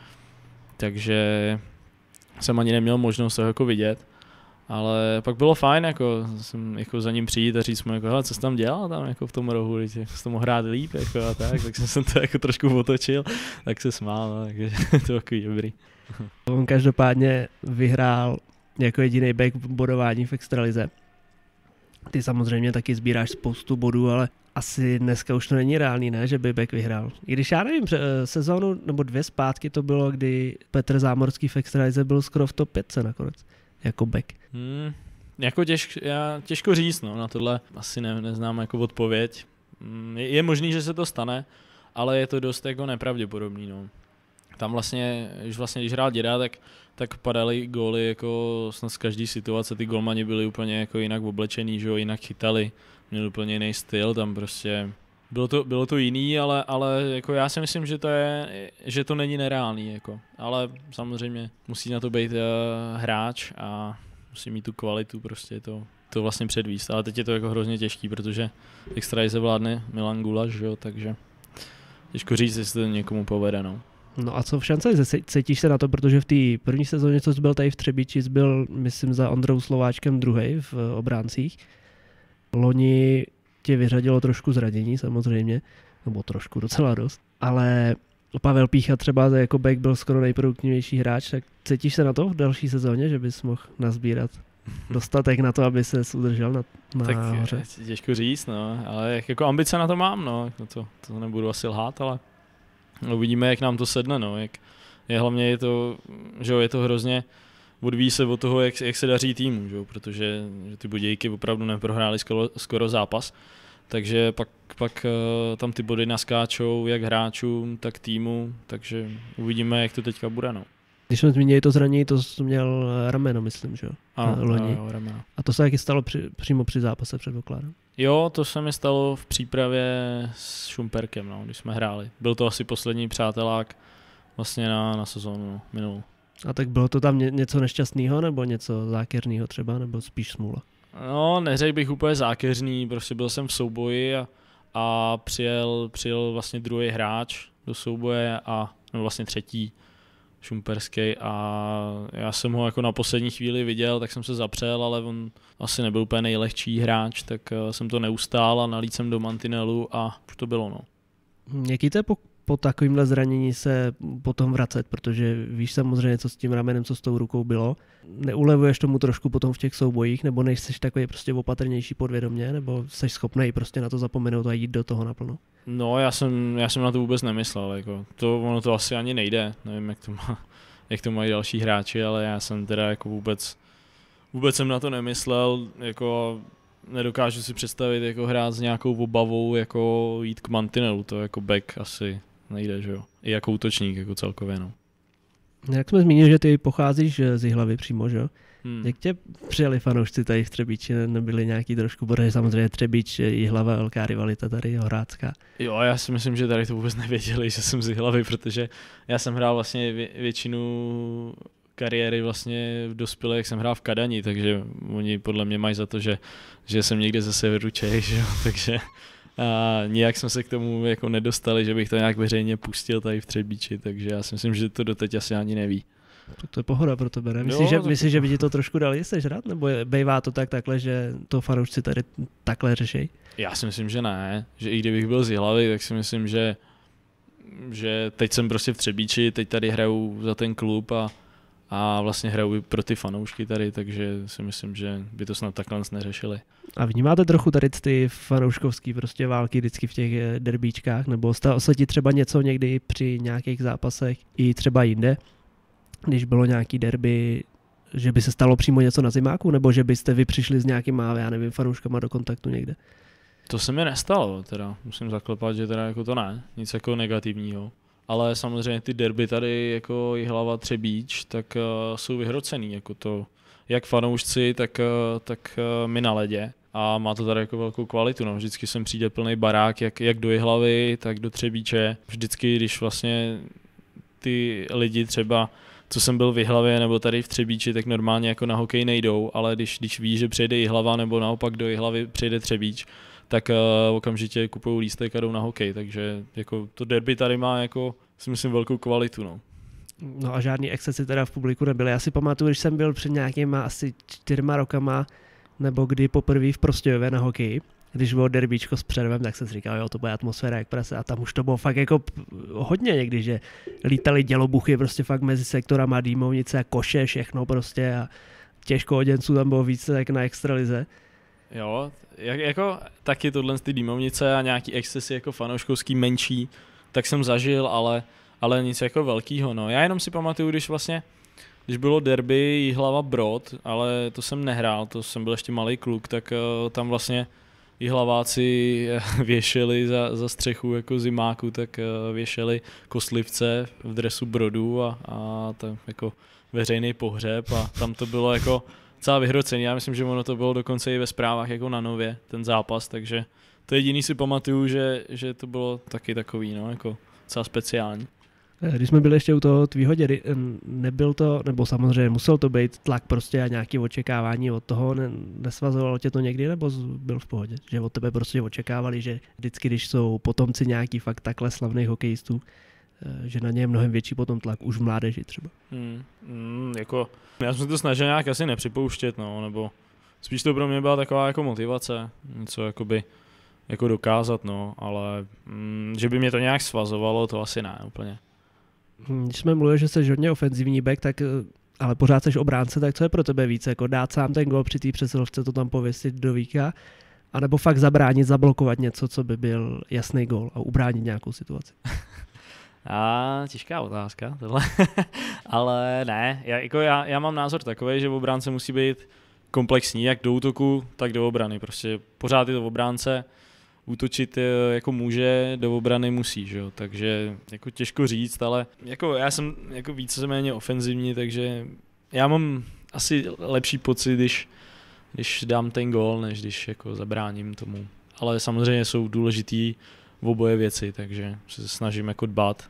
takže jsem ani neměl možnost ho jako vidět. Ale pak bylo fajn, jako jsem jako za ním přijít a říct mu, jako, hele, co jsi tam dělal tam jako v tom rohu, jsi to mohl hrát líp, jako a tak jsem to jako trošku otočil, tak se smál, no, takže to takový dobrý. On každopádně vyhrál jako jediný back v bodování v extralize. Ty samozřejmě taky sbíráš spoustu bodů, ale asi dneska už to není reálný, ne, že by back vyhrál. I když já nevím, sezónu nebo 2 zpátky to bylo, kdy Petr Zámorský v extralize byl skoro v top 5 nakonec. Jako back. Jako těžko říct, no, na tohle asi neznám jako odpověď. Je možný, že se to stane, ale je to dost jako nepravděpodobný, no. Tam vlastně, když hrál děda, tak padaly góly jako snad z každé situace, ty golmani byli úplně jako jinak oblečený, že jo, jinak chytali, měli úplně jiný styl, tam prostě bylo to jiný, ale jako já si myslím, že to není nereálný, jako. Ale samozřejmě musí na to být hráč a musí mít tu kvalitu, prostě to vlastně předvíst, ale teď je to jako hrozně těžký, protože extralize vládne Milan Gulaš, že jo, takže těžko říct, jestli to někomu povede, no. No a co v šance? Cítíš se na to, protože v té první sezóně, co jsi byl tady v Třebíči, byl, myslím, za Ondrou Slováčkem druhej v obráncích. Loni tě vyřadilo trošku zranění samozřejmě, nebo trošku, docela dost, ale Pavel Pícha třeba jako back byl skoro nejproduktivnější hráč, tak cítíš se na to v další sezóně, že bys mohl nazbírat dostatek na to, aby se udržel na hoře? Tak těžko říct, no, ale jako ambice na to mám, no, to nebudu asi lhát, ale uvidíme, jak nám to sedne, no, hlavně je to, že jo, je to hrozně, odvíjí se od toho, jak se daří týmu, že jo, protože ty Budějky opravdu neprohrály skoro zápas, takže pak tam ty body naskáčou jak hráčům, tak týmu, takže uvidíme, jak to teďka bude, no. Když jsme zmínili to zranění, to jsi měl rameno, myslím, že jo? Loni. Jo, rameno. A to se taky stalo přímo při zápase, předpokládám. Jo, to se mi stalo v přípravě s Šumperkem, no, když jsme hráli. Byl to asi poslední přátelák vlastně na sezónu minulou. A tak bylo to tam něco nešťastného, nebo něco zákeřného třeba, nebo spíš smůla? No, neřekl bych úplně zákeřný, prostě byl jsem v souboji a přijel vlastně druhý hráč do souboje nebo vlastně třetí, Šumperský, a já jsem ho jako na poslední chvíli viděl, tak jsem se zapřel, ale on asi nebyl úplně nejlehčí hráč, tak jsem to neustál a nalít jsem do mantinelu a už to bylo, no. Jaký to je po takovýmhle zranění se potom vracet, protože víš samozřejmě, co s tím ramenem, co s tou rukou bylo. Neulevuješ tomu trošku potom v těch soubojích, nebo nejsi takový prostě opatrnější podvědomě, nebo jsi schopný prostě na to zapomenout a jít do toho naplno? No, já jsem na to vůbec nemyslel, jako ono to asi ani nejde, nevím, jak to mají další hráči, ale já jsem teda jako vůbec jsem na to nemyslel, jako nedokážu si představit jako hrát s nějakou obavou, jako jít k mantinelu, to jako back asi nejde, že jo, i jako útočník, jako celkově, no. Jak jsme zmínili, že ty pocházíš z Jihlavy přímo, že jo? Jak tě přijali fanoušci tady v Třebíči? Nebyli nějaký trošku, protože samozřejmě Třebíč, Jihlava, velká rivalita tady, horácká. Jo, já si myslím, že tady to vůbec nevěděli, že jsem z Jihlavy, protože já jsem hrál vlastně většinu kariéry vlastně v dospělých jsem hrál v Kadani, takže oni podle mě mají za to, že jsem někde ze severu Čech, že jo? Takže nijak jsme se k tomu jako nedostali, že bych to nějak veřejně pustil tady v Třebíči, takže já si myslím, že to doteď asi ani neví. To je pohoda pro tebe, ne? Myslíš, že by ti to trošku dali sežrat, nebo bývá to takhle, že to fanoušci tady takhle řeší? Já si myslím, že ne, že i kdybych byl z Jihlavy, tak si myslím, že teď jsem prostě v Třebíči, teď tady hraju za ten klub a vlastně hrajou i pro ty fanoušky tady, takže si myslím, že by to snad takhle neřešili. A vnímáte trochu tady ty fanouškovský prostě války vždycky v těch derbíčkách, nebo stalo se ti třeba něco někdy při nějakých zápasech i třeba jinde, když bylo nějaký derby, že by se stalo přímo něco na zimáku, nebo že byste vy přišli s nějakýma, já nevím, fanouškama do kontaktu někde? To se mi nestalo, teda musím zaklepat, že teda jako to ne, nic jako negativního. Ale samozřejmě ty derby tady jako Jihlava, Třebíč, tak jsou vyhrocený, jako to jak fanoušci, tak my na ledě. A má to tady jako velkou kvalitu, no. Vždycky sem přijde plný barák, jak do Jihlavy, tak do Třebíče. Vždycky, když vlastně ty lidi třeba, co jsem byl v Jihlavě nebo tady v Třebíči, tak normálně jako na hokej nejdou, ale když ví, že přijde Jihlava nebo naopak do Jihlavy přijde Třebíč, tak okamžitě kupují lístek a jdou na hokej, takže jako to derby tady má jako si myslím velkou kvalitu. No a žádný excesy teda v publiku nebyly. Já si pamatuju, když jsem byl před nějakýma asi 4 rokama, nebo kdy poprvé v Prostějově na hokeji, když bylo derbíčko s Přerovem, tak jsem si říkal, jo, to bude atmosféra jak prase a tam už to bylo fakt jako hodně někdy, že lítali dělobuchy prostě fakt mezi sektorama, dýmovnice, koše, všechno prostě a těžko oděnců tam bylo víc jak na extralize. Jo, jako taky tohle ty dýmovnice a nějaký excesy jako fanouškovský menší, tak jsem zažil, ale nic jako velkýho, no. Já jenom si pamatuju, když bylo derby Jihlava Brod, ale to jsem nehrál, to jsem byl ještě malý kluk, tak tam vlastně Jihlaváci věšeli za střechu jako zimáku, tak věšeli koslivce v dresu Brodu a tam jako veřejný pohřeb a tam to bylo jako celá vyhrocení. Já myslím, že ono to bylo dokonce i ve zprávách jako na Nově, ten zápas, takže to jediný si pamatuju, že to bylo taky takový, no, jako celá speciální. Když jsme byli ještě u toho tvýho dědy, nebyl to, nebo samozřejmě musel to být tlak prostě a nějaké očekávání od toho, nesvazovalo tě to někdy, nebo byl v pohodě? Že od tebe prostě očekávali, že vždycky, když jsou potomci nějaký fakt takhle slavných hokejistů, že na ně je mnohem větší potom tlak, už v mládeži třeba. Jako, já jsem to snažil nějak asi nepřipouštět, no, nebo spíš to pro mě byla taková jako motivace, něco jakoby jako dokázat, no, ale že by mě to nějak svazovalo, to asi ne úplně. Když jsme mluvili, že jsi hodně ofenzivní back, tak ale pořád jsi obránce, tak co je pro tebe více? Jako dát sám ten gól při té přesilovce, to tam pověsit do víka, anebo fakt zabránit, zablokovat něco, co by byl jasný gól a ubránit nějakou situaci? Těžká otázka tohle. Ale ne, já mám názor takový, že v obránce musí být komplexní, jak do útoku, tak do obrany. Prostě pořád je to v obránce, útočit jako může, do obrany musí, že jo? Takže jako těžko říct, ale jako já jsem jako víceméně ofenzivní, takže já mám asi lepší pocit, když dám ten gól, než když jako zabráním tomu. Ale samozřejmě jsou důležitý v oboje věci, takže se snažím jako dbát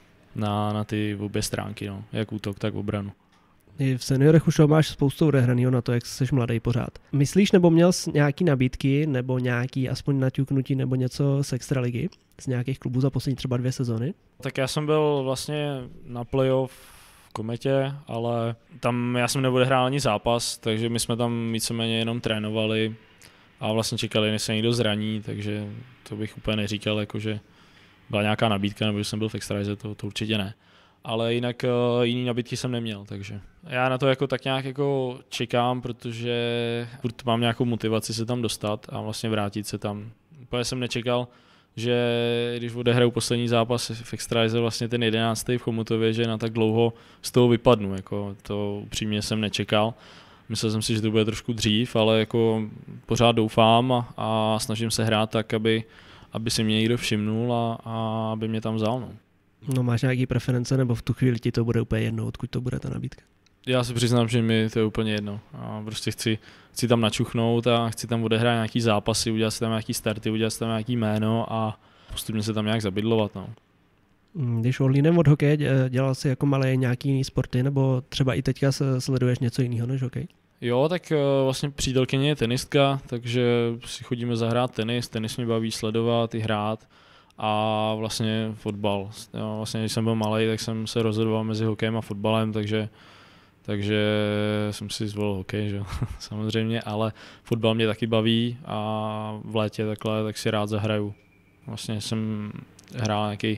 na ty obě stránky, no. Jak útok, tak obranu. I v seniorech už máš spoustu odehranýho na to, jak jsi mladý pořád. Myslíš, nebo měl jsi nějaký nabídky, nebo nějaký aspoň naťuknutí, nebo něco z extraligy, z nějakých klubů za poslední třeba 2 sezony? Tak já jsem byl vlastně na playoff v Kometě, ale tam já jsem neodehrál ani zápas, takže my jsme tam víceméně jenom trénovali a vlastně čekali, než se někdo zraní, takže to bych úplně neříkal, jakože byla nějaká nabídka, nebo že jsem byl v extralize, to určitě ne. Ale jinak jiný nabídky jsem neměl, takže já na to jako tak nějak jako čekám, protože furt mám nějakou motivaci se tam dostat a vlastně vrátit se tam. Úplně jsem nečekal, že když odehraju poslední zápas v extralize, vlastně ten 11. v Chomutově, že na tak dlouho z toho vypadnu, jako to upřímně jsem nečekal. Myslel jsem si, že to bude trošku dřív, ale jako pořád doufám a snažím se hrát tak, aby si mě někdo všimnul a aby mě tam vzal. No máš nějaký preference, nebo v tu chvíli ti to bude úplně jedno, odkud to bude ta nabídka? Já si přiznám, že mi to je úplně jedno. A prostě chci tam načuchnout a chci tam odehrát nějaký zápasy, udělat si tam nějaký starty, udělat si tam nějaký jméno a postupně se tam nějak zabydlovat. No. Když odlínem od hokeje, dělal jsi jako malý nějaký jiný sporty, nebo třeba i teďka sleduješ něco jiného než hokej? Jo, tak vlastně přítelkyně je tenistka, takže si chodíme zahrát tenis mě baví sledovat i hrát. A vlastně fotbal. Jo, vlastně když jsem byl malý, tak jsem se rozhodoval mezi hokejem a fotbalem, takže jsem si zvolil hokej, že? Samozřejmě, ale fotbal mě taky baví a v létě takhle tak si rád zahraju. Vlastně jsem hrál nějaký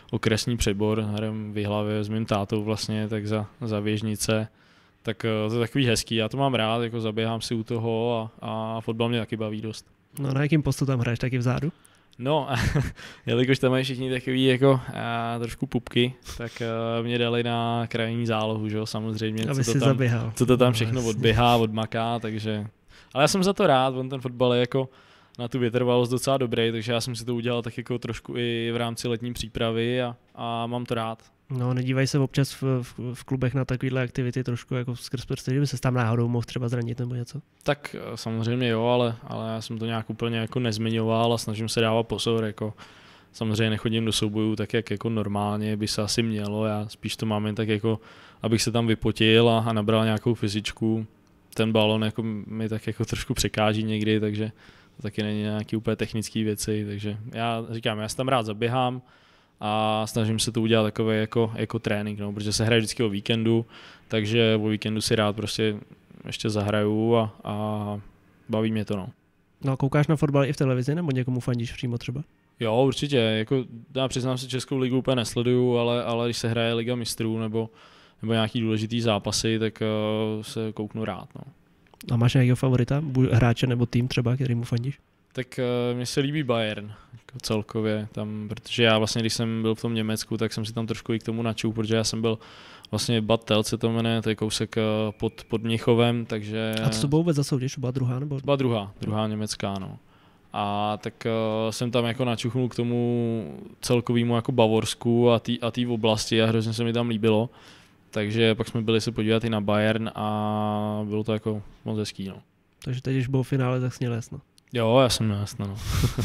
okresní přebor, hrajeme v Jihlavě s mým tátou vlastně, tak za Věžnice. Tak to je takový hezký, já to mám rád, jako zaběhám si u toho a fotbal mě taky baví dost. No na jakým postu tam hraješ, taky vzadu? No, jelikož tam mají všichni takový jako trošku pupky, tak mě dali na krajní zálohu, že jo, samozřejmě. Aby si zaběhal. Co to tam všechno odběhá, odmaká, takže... Ale já jsem za to rád, on ten fotbal je jako na tu vytrvalost docela dobrý, takže já jsem si to udělal tak jako trošku i v rámci letní přípravy a mám to rád. No, nedívají se občas v klubech na takovéhle aktivity trošku jako skrz prsty, že by se tam náhodou mohl třeba zranit nebo něco? Tak samozřejmě jo, ale já jsem to nějak úplně jako nezmiňoval a snažím se dávat pozor, jako samozřejmě nechodím do soubojů tak, jak jako normálně by se asi mělo, já spíš to mám jen tak jako, abych se tam vypotil a nabral nějakou fyzičku. Ten balon jako mi tak jako trošku překáží někdy, takže to taky není nějaký úplně technické věci, takže já říkám, já se tam rád zaběhám a snažím se to udělat takové jako trénink, no, protože se hraje vždycky o víkendu, takže o víkendu si rád prostě ještě zahraju a baví mě to, no. No a koukáš na fotbal i v televizi, nebo někomu fandíš přímo třeba? Jo, určitě, jako já přiznám se, Českou ligu úplně nesleduju, ale když se hraje Liga mistrů nebo nějaký důležitý zápasy, tak se kouknu rád, no. A máš nějakého favorita, hráče nebo tým třeba, který mu fandíš? Tak mně se líbí Bayern jako celkově tam, protože já vlastně, když jsem byl v tom Německu, tak jsem si tam trošku i k tomu načul, protože já jsem byl vlastně Bad Telc se to jmenuje, to je kousek pod Mnichovem, takže... A co to bylo vůbec za soutěž, to byla druhá nebo? Byla druhá německá, no. A tak jsem tam jako načuchnul k tomu celkovému jako Bavorsku a té oblasti a hrozně se mi tam líbilo. Takže pak jsme byli se podívat i na Bayern a bylo to jako moc hezký, no. Takže teď, když bylo finále, tak sněl jasno. Jo, já jsem měl jasno, no.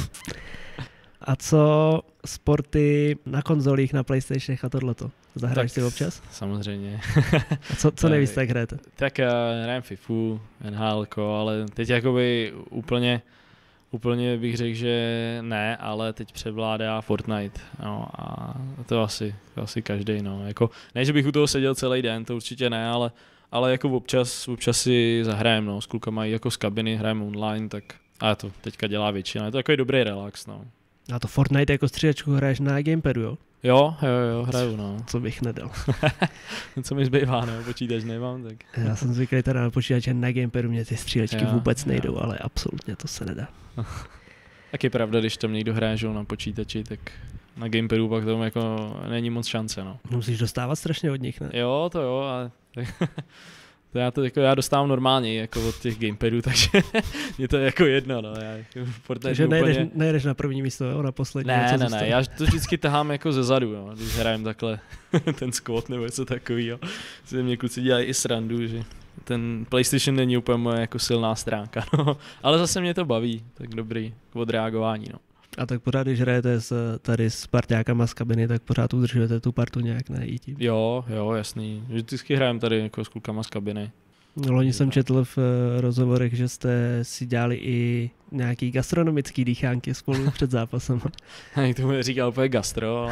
A co sporty na konzolích, na PlayStationech a tohleto? Zahraješ si občas? Samozřejmě. A co nejvíc tak hrajete? Tak hrajem FIFU, NHL, ale teď jakoby úplně bych řekl, že ne, ale teď převládá Fortnite, no, a to asi každý, no, jako, ne, že bych u toho seděl celý den, to určitě ne, ale jako občas si zahrajem, no, s klukama jako z kabiny, hrajeme online, tak a to teďka dělá většina, je to takový dobrý relax, no. A to Fortnite jako střílečku hraješ na gamepadu, jo? Jo, hraju, no. Co bych nedal. Co mi zbývá, no, počítač nemám, tak. Já jsem zvyklý teda na počítače, na gamepadu mě ty střílečky vůbec nejdou, ale absolutně to se nedá. Tak je pravda, když tam někdo hraje na počítači, tak na gamepadu pak tomu jako není moc šance, no. Musíš dostávat strašně od nich, ne? Jo, to jo, ale já dostávám normálně jako od těch gamepadů, takže mě to je jako jedno, no. Takže nejedeš na první místo, jo, na poslední. Ne, já to vždycky tahám jako ze zadu, jo, když hrajem takhle ten squat nebo něco takového. Si mě kluci dělají i srandu, že ten PlayStation není úplně moje jako silná stránka, no. Ale zase mě to baví, tak dobrý odreagování, no. A tak pořád, když hrajete tady s parťákama z kabiny, tak pořád udržujete tu partu nějak, ne? Jo, jasný. Vždycky hrajeme tady jako s klukama z kabiny. Loni jsem četl v rozhovorech, že jste si dělali i nějaký gastronomický dýchánky spolu před zápasem. Jak tomu říkal úplně gastro,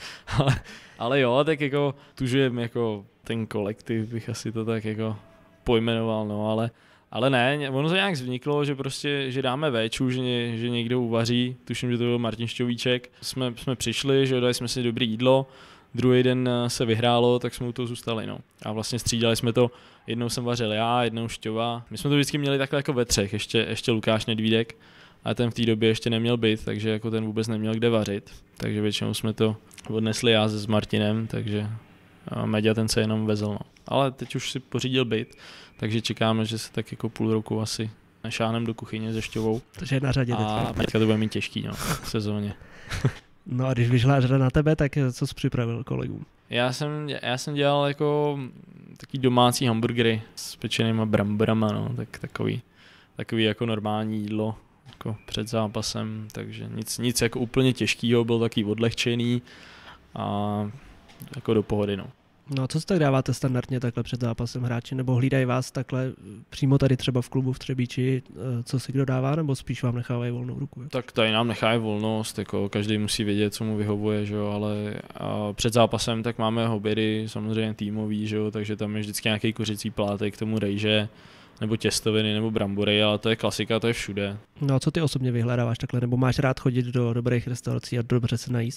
ale jo, tak jako tužujeme jako ten kolektiv, bych asi to tak jako pojmenoval, no, ale ne, ono to nějak vzniklo, že prostě, že dáme véču, že někdo uvaří, tuším, že to byl Martin Šťovíček, jsme přišli, že dali jsme si dobré jídlo, druhý den se vyhrálo, tak jsme u toho zůstali, no. A vlastně střídali jsme to, jednou jsem vařil já, jednou Šťova. My jsme to vždycky měli takhle jako ve třech, ještě Lukáš Nedvídek, a ten v té době ještě neměl byt, takže jako ten vůbec neměl kde vařit. Takže většinou jsme to odnesli já s Martinem, takže Meďa ten se jenom vezl, no. Ale teď už si pořídil byt, takže čekáme, že se tak jako půl roku asi šáhnem do kuchyně se Šťovou. Takže je na řadě teď. A Meďka to bude mít těžký, no, v sezóně. No a když vyšla řada na tebe, tak co jsi připravil kolegům? Já jsem dělal jako taký domácí hamburgery s pečenýma bramborama, no, tak takový jako normální jídlo jako před zápasem, takže nic jako úplně těžkýho, byl taky odlehčený a jako do pohody, no. No a co si tak dáváte standardně takhle před zápasem hráči, nebo hlídají vás takhle přímo tady třeba v klubu v Třebíči, co si kdo dává, nebo spíš vám nechávají volnou ruku? Tak tady nám nechají volnost, jako každý musí vědět, co mu vyhovuje, že jo, ale před zápasem tak máme obědy, samozřejmě týmový, že jo, takže tam je vždycky nějaký kuřecí plátek, k tomu rejže, nebo těstoviny, nebo brambory, ale to je klasika, to je všude. No a co ty osobně vyhledáváš takhle, nebo máš rád chodit do dobrých restaurací a dobře se najíst?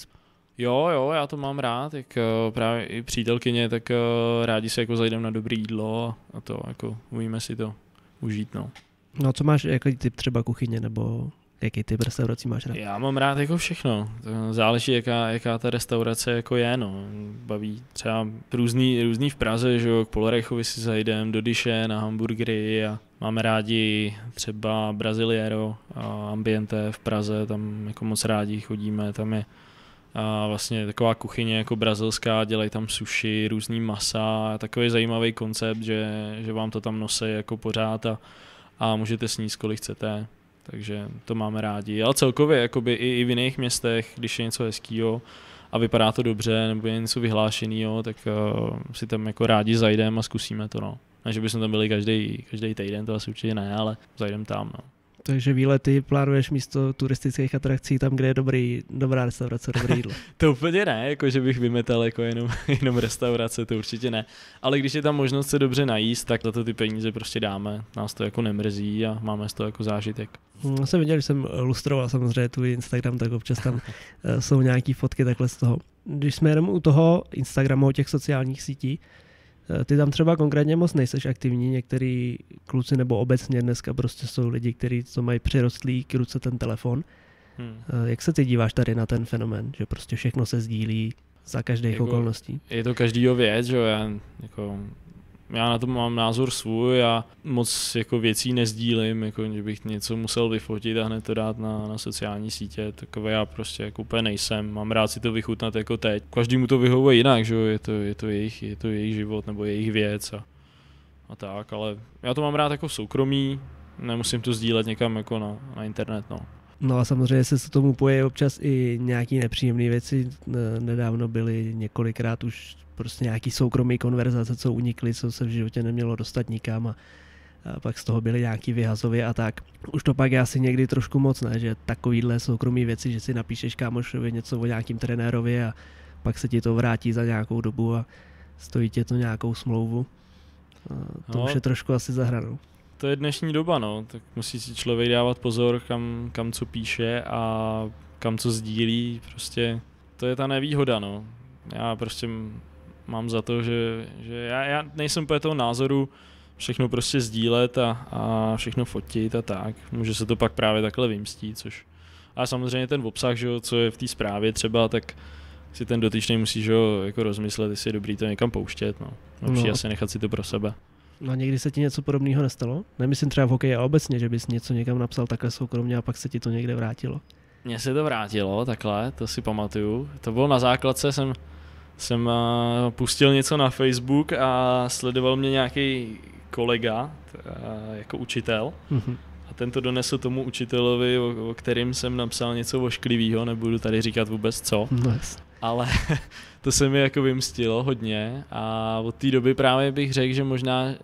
Jo, já to mám rád, jak právě i přítelkyně, tak rádi se jako zajdeme na dobré jídlo a to jako umíme si to užít, no. No co máš, jaký typ třeba kuchyně, nebo jaký typ restaurací máš rád? Já mám rád jako všechno, to záleží jaká ta restaurace jako je, no. Baví třeba různý v Praze, že jo, k Polreichovi si zajdem, do Dyše na hamburgery a máme rádi třeba Brasiliero a Ambiente v Praze, tam jako moc rádi chodíme, tam je a vlastně taková kuchyně jako brazilská, dělají tam sushi, různý masa, takový zajímavý koncept, že vám to tam nosí jako pořád a můžete sníst kolik chcete, takže to máme rádi. Ale celkově jakoby i v jiných městech, když je něco hezkýho a vypadá to dobře, nebo je něco vyhlášenýho, tak si tam jako rádi zajdeme a zkusíme to, no. Ne, že bychom tam byli každý týden, to asi určitě ne, ale zajdem tam, no. Takže výlety plánuješ místo turistických atrakcí tam, kde je dobrá restaurace, dobré jídlo. To úplně ne, jako že bych vymetal jako jenom restaurace, to určitě ne. Ale když je tam možnost se dobře najíst, tak za to ty peníze prostě dáme. Nás to jako nemrzí a máme z toho jako zážitek. Já jsem viděl, že jsem lustroval samozřejmě tvůj Instagram, tak občas tam jsou nějaký fotky takhle z toho. Když jsme jenom u toho Instagramu, u těch sociálních sítí, ty tam třeba konkrétně moc nejseš aktivní, některý kluci nebo obecně dneska prostě jsou lidi, kteří to mají přirostlý k ruce ten telefon. Jak se ty díváš tady na ten fenomén, že prostě všechno se sdílí za každých jako, okolností? Je to každýho věc, že já na to mám názor svůj a moc jako věcí nezdílím, jako že bych něco musel vyfotit a hned to dát na sociální sítě, takové já prostě jako úplně nejsem, mám rád si to vychutnat jako teď. Každému to vyhovuje jinak, že je to jejich život nebo jejich věc a tak, ale já to mám rád jako soukromí, nemusím to sdílet někam jako na internet, no. No a samozřejmě se tomu poje občas i nějaký nepříjemné věci, nedávno byly několikrát už prostě nějaký soukromý konverzace, co unikly, co se v životě nemělo dostat nikam a pak z toho byly nějaký vyhazově a tak. Už to pak je asi někdy trošku moc, ne, že takovýhle soukromý věci, že si napíšeš kámošovi něco o nějakým trenérovi a pak se ti to vrátí za nějakou dobu a stojí tě to nějakou smlouvu. To už je trošku asi za hranou. To je dnešní doba, no, tak musí si člověk dávat pozor, kam co píše a kam co sdílí, prostě to je ta nevýhoda, no. Já prostě mám za to, že já nejsem po toho názoru všechno prostě sdílet a všechno fotit a tak. Může se to pak právě takhle vymstít, což... A samozřejmě ten obsah, že jo, co je v té zprávě třeba, tak si ten dotyčný musí, že jo, jako rozmyslet, jestli je dobrý to někam pouštět, no. Lepší asi nechat si to pro sebe. No někdy se ti něco podobného nestalo? Nemyslím třeba v hokeji a obecně, že bys něco někam napsal takhle soukromně a pak se ti to někde vrátilo. Mně se to vrátilo takhle, to si pamatuju. To bylo na základce, jsem pustil něco na Facebook a sledoval mě nějaký kolega jako učitel. Mm-hmm. A ten to donesl tomu učitelovi, o kterým jsem napsal něco ošklivýho, nebudu tady říkat vůbec co. Nice. Ale to se mi jako vymstilo hodně a od té doby právě bych řekl, že možná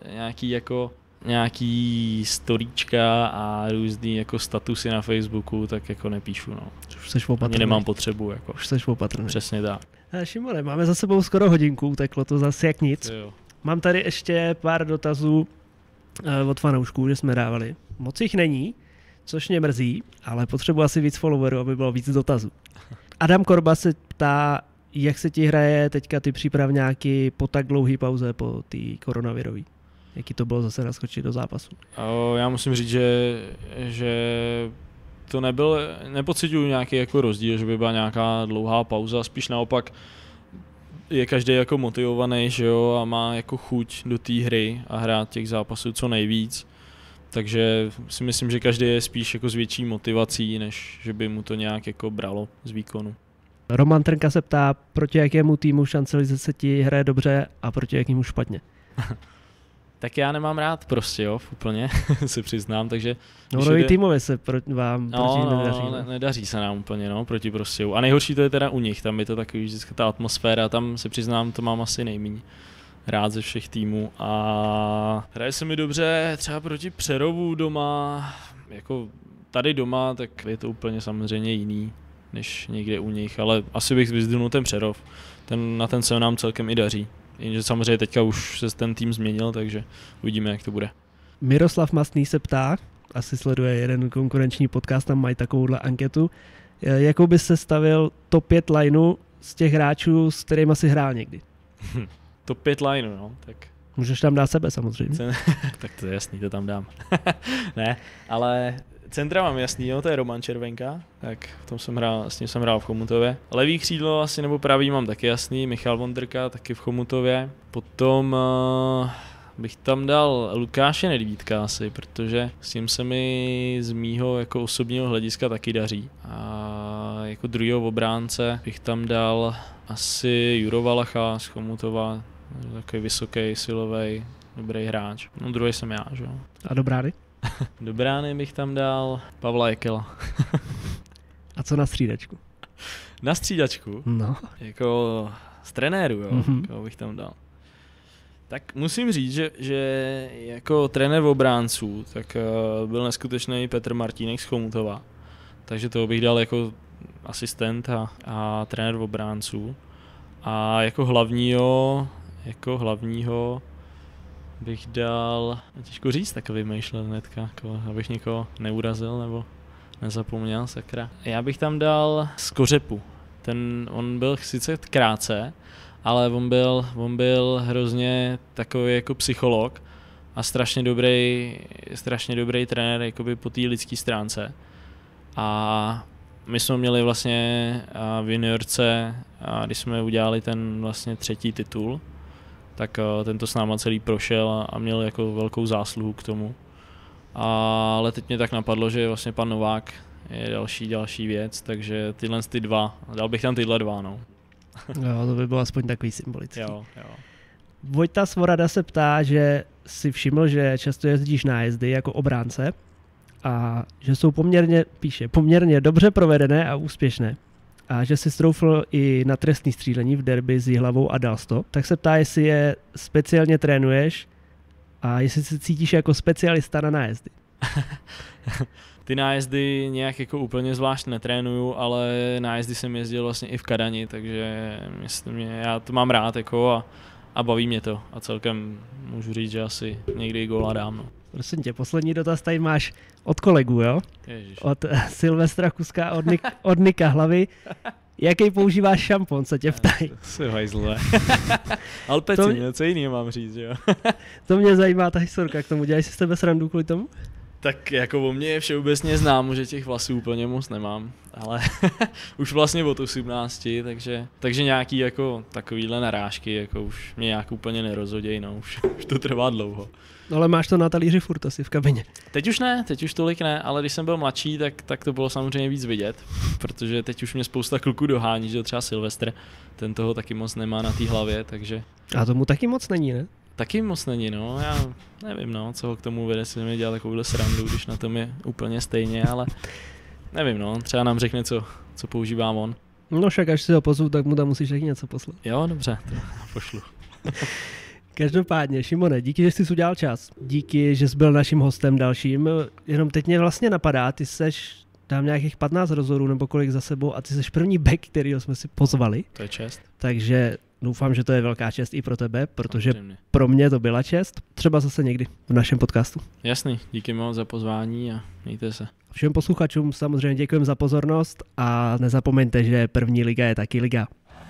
nějaký storíčka a různý jako statusy na Facebooku, tak jako nepíšu, no. Už seš opatrný. Ani nemám potřebu, jako. Už seš opatrný. Přesně tak. Šimone, máme za sebou skoro hodinku, teklo to zase jak nic. Jo. Mám tady ještě pár dotazů od fanoušků, že jsme dávali. Moc jich není, což mě mrzí, ale potřebuji asi víc followerů, aby bylo víc dotazů. Adam Korba se ptá, jak se ti hraje teďka ty přípravňáky po tak dlouhý pauze po té koronavirový. Jaký to bylo zase naskočit do zápasu? Já musím říct, že to nepociťuju nějaký jako rozdíl, že by byla nějaká dlouhá pauza, spíš naopak je každý jako motivovaný, že jo, a má jako chuť do té hry a hrát těch zápasů co nejvíc. Takže si myslím, že každý je spíš jako s větší motivací, než že by mu to nějak jako bralo z výkonu. Roman Trnka se ptá, proti jakému týmu Šancelize se ti hraje dobře a proti jakému špatně. Tak já nemám rád Prostějov úplně, se přiznám, takže... No, týmově se vám proti nedaří. Nedaří se nám úplně, no, proti Prostějovu. A nejhorší to je teda u nich, tam je to takový vždycky ta atmosféra, tam se přiznám, to mám asi nejméně rád ze všech týmů. A hraje se mi dobře třeba proti Přerovu doma, jako tady doma, tak je to úplně samozřejmě jiný, než někde u nich, ale asi bych vyzdvihnul ten Přerov, na ten se nám celkem i daří. Jenže samozřejmě teďka už se ten tým změnil, takže uvidíme, jak to bude. Miroslav Mastný se ptá, asi sleduje jeden konkurenční podcast, tam mají takovouhle anketu, jakou by se stavil top 5 lineu z těch hráčů, s kterými si hrál někdy? Top 5 lineu, no, tak... Můžeš tam dát sebe samozřejmě. Tak to je jasný, to tam dám. Ne, ale centra mám jasný, jo, to je Roman Červenka, tak v tom s ním jsem hrál v Chomutově. Levý křídlo asi nebo pravý mám taky jasný, Michal Vondrka taky v Chomutově. Potom bych tam dal Lukáše Nedvídka asi, protože s tím se mi z mýho jako osobního hlediska taky daří. A jako druhýho obránce bych tam dal asi Juro Valacha z Chomutova, takový vysoký, silový, dobrý hráč. No druhý jsem já, že jo. A do brány? Do brány bych tam dal Pavla Ekela. A co na střídačku? Na střídačku? No. Jako z trenéru, jo, jako bych tam dal. Tak musím říct, že jako trenér obránců, tak byl neskutečný Petr Martínek z Chomutova. Takže toho bych dal jako asistent a trenér obránců. A jako hlavního bych dal, těžko říct, tak vymýšlel hnedka, jako, abych někoho neurazil nebo nezapomněl, sakra. Já bych tam dal Skořepu. On byl sice krátce, ale on byl hrozně takový jako psycholog a strašně dobrý trenér jakoby po té lidské stránce. A my jsme měli vlastně v juniorce, když jsme udělali ten vlastně 3. titul, tak tento s náma celý prošel a měl jako velkou zásluhu k tomu. Ale teď mě tak napadlo, že vlastně pan Novák je další věc, takže ty dva, dal bych tam tyhle dva, no. Jo, to by bylo aspoň takový symbolický. Jo. Vojta Svorada se ptá, že si všiml, že často jezdíš nájezdy jako obránce a že jsou poměrně dobře provedené a úspěšné. A že si stroufl i na trestní střílení v derby s Jihlavou a dal to. Tak se ptá, jestli je speciálně trénuješ a jestli se cítíš jako specialista na nájezdy. Ty nájezdy nějak jako úplně zvlášť netrénuju, ale nájezdy jsem jezdil vlastně i v Kadani, takže já to mám rád jako a baví mě to. A celkem můžu říct, že asi někdy góla dám. No. Prosím tě, poslední dotaz tady máš od kolegů, jo? Ježiš. Od Silvestra Kuska, od Nika Hlavy. Jaký používáš šampon, se tě ptají? Jsi hajzlé. Alpecin, co jiného mám říct, jo? To mě zajímá ta historka k tomu. Děláš si s tebe srandu kvůli tomu? Tak jako o mě je všeobecně známo, že těch vlasů úplně moc nemám, ale už vlastně od 18, takže nějaký jako takovýhle narážky jako už mě nějak úplně nerozhodějí, no už to trvá dlouho. Ale máš to na talíři furt asi v kabině. Teď už tolik ne, ale když jsem byl mladší, tak to bylo samozřejmě víc vidět, protože teď už mě spousta kluků dohání, že třeba Silvestr, ten toho taky moc nemá na té hlavě, takže... A tomu taky moc není, ne? Taky moc není, no, já nevím, no, co ho k tomu vede, si mi dělal takovouhle srandu, když na tom je úplně stejně, ale nevím, no, třeba nám řekne, co používá on. No však až si ho pozvu, tak mu tam musíš taky něco poslat. Jo, dobře, to pošlu. Každopádně, Šimone, díky, že jsi udělal čas. Díky, že jsi byl naším hostem dalším. Jenom teď mě vlastně napadá, ty seš tam nějakých 15 rozhovorů nebo kolik za sebou a ty seš první back, kterýho jsme si pozvali. To je čest. Takže doufám, že to je velká čest i pro tebe, protože pro mě to byla čest. Třeba zase někdy v našem podcastu. Jasný, díky moc za pozvání a mějte se. Všem posluchačům samozřejmě děkujeme za pozornost a nezapomeňte, že první liga je taky liga.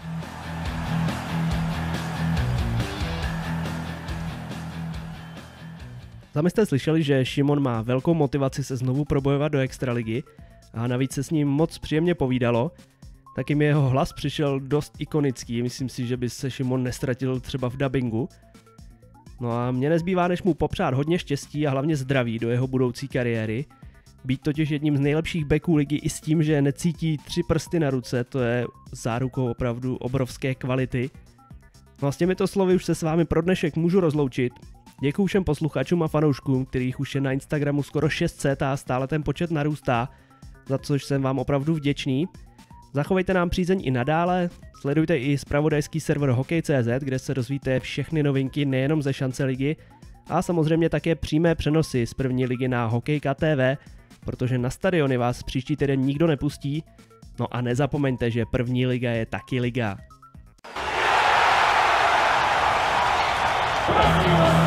Sami jste slyšeli, že Šimon má velkou motivaci se znovu probojovat do extraligy a navíc se s ním moc příjemně povídalo. Taky mi jeho hlas přišel dost ikonický, myslím si, že by se Šimon nestratil třeba v dabingu. No a mně nezbývá, než mu popřát hodně štěstí a hlavně zdraví do jeho budoucí kariéry. Být totiž jedním z nejlepších backů ligy i s tím, že necítí 3 prsty na ruce, to je zárukou opravdu obrovské kvality. No a s těmito slovy už se s vámi pro dnešek můžu rozloučit. Děkuju všem posluchačům a fanouškům, kterých už je na Instagramu skoro 600 a stále ten počet narůstá, za což jsem vám opravdu vděčný. Zachovejte nám přízeň i nadále, sledujte i zpravodajský server Hokej.cz, kde se dozvíte všechny novinky nejenom ze šance ligy a samozřejmě také přímé přenosy z první ligy na Hokejka TV, protože na stadiony vás příští týden nikdo nepustí. No a nezapomeňte, že první liga je taky liga.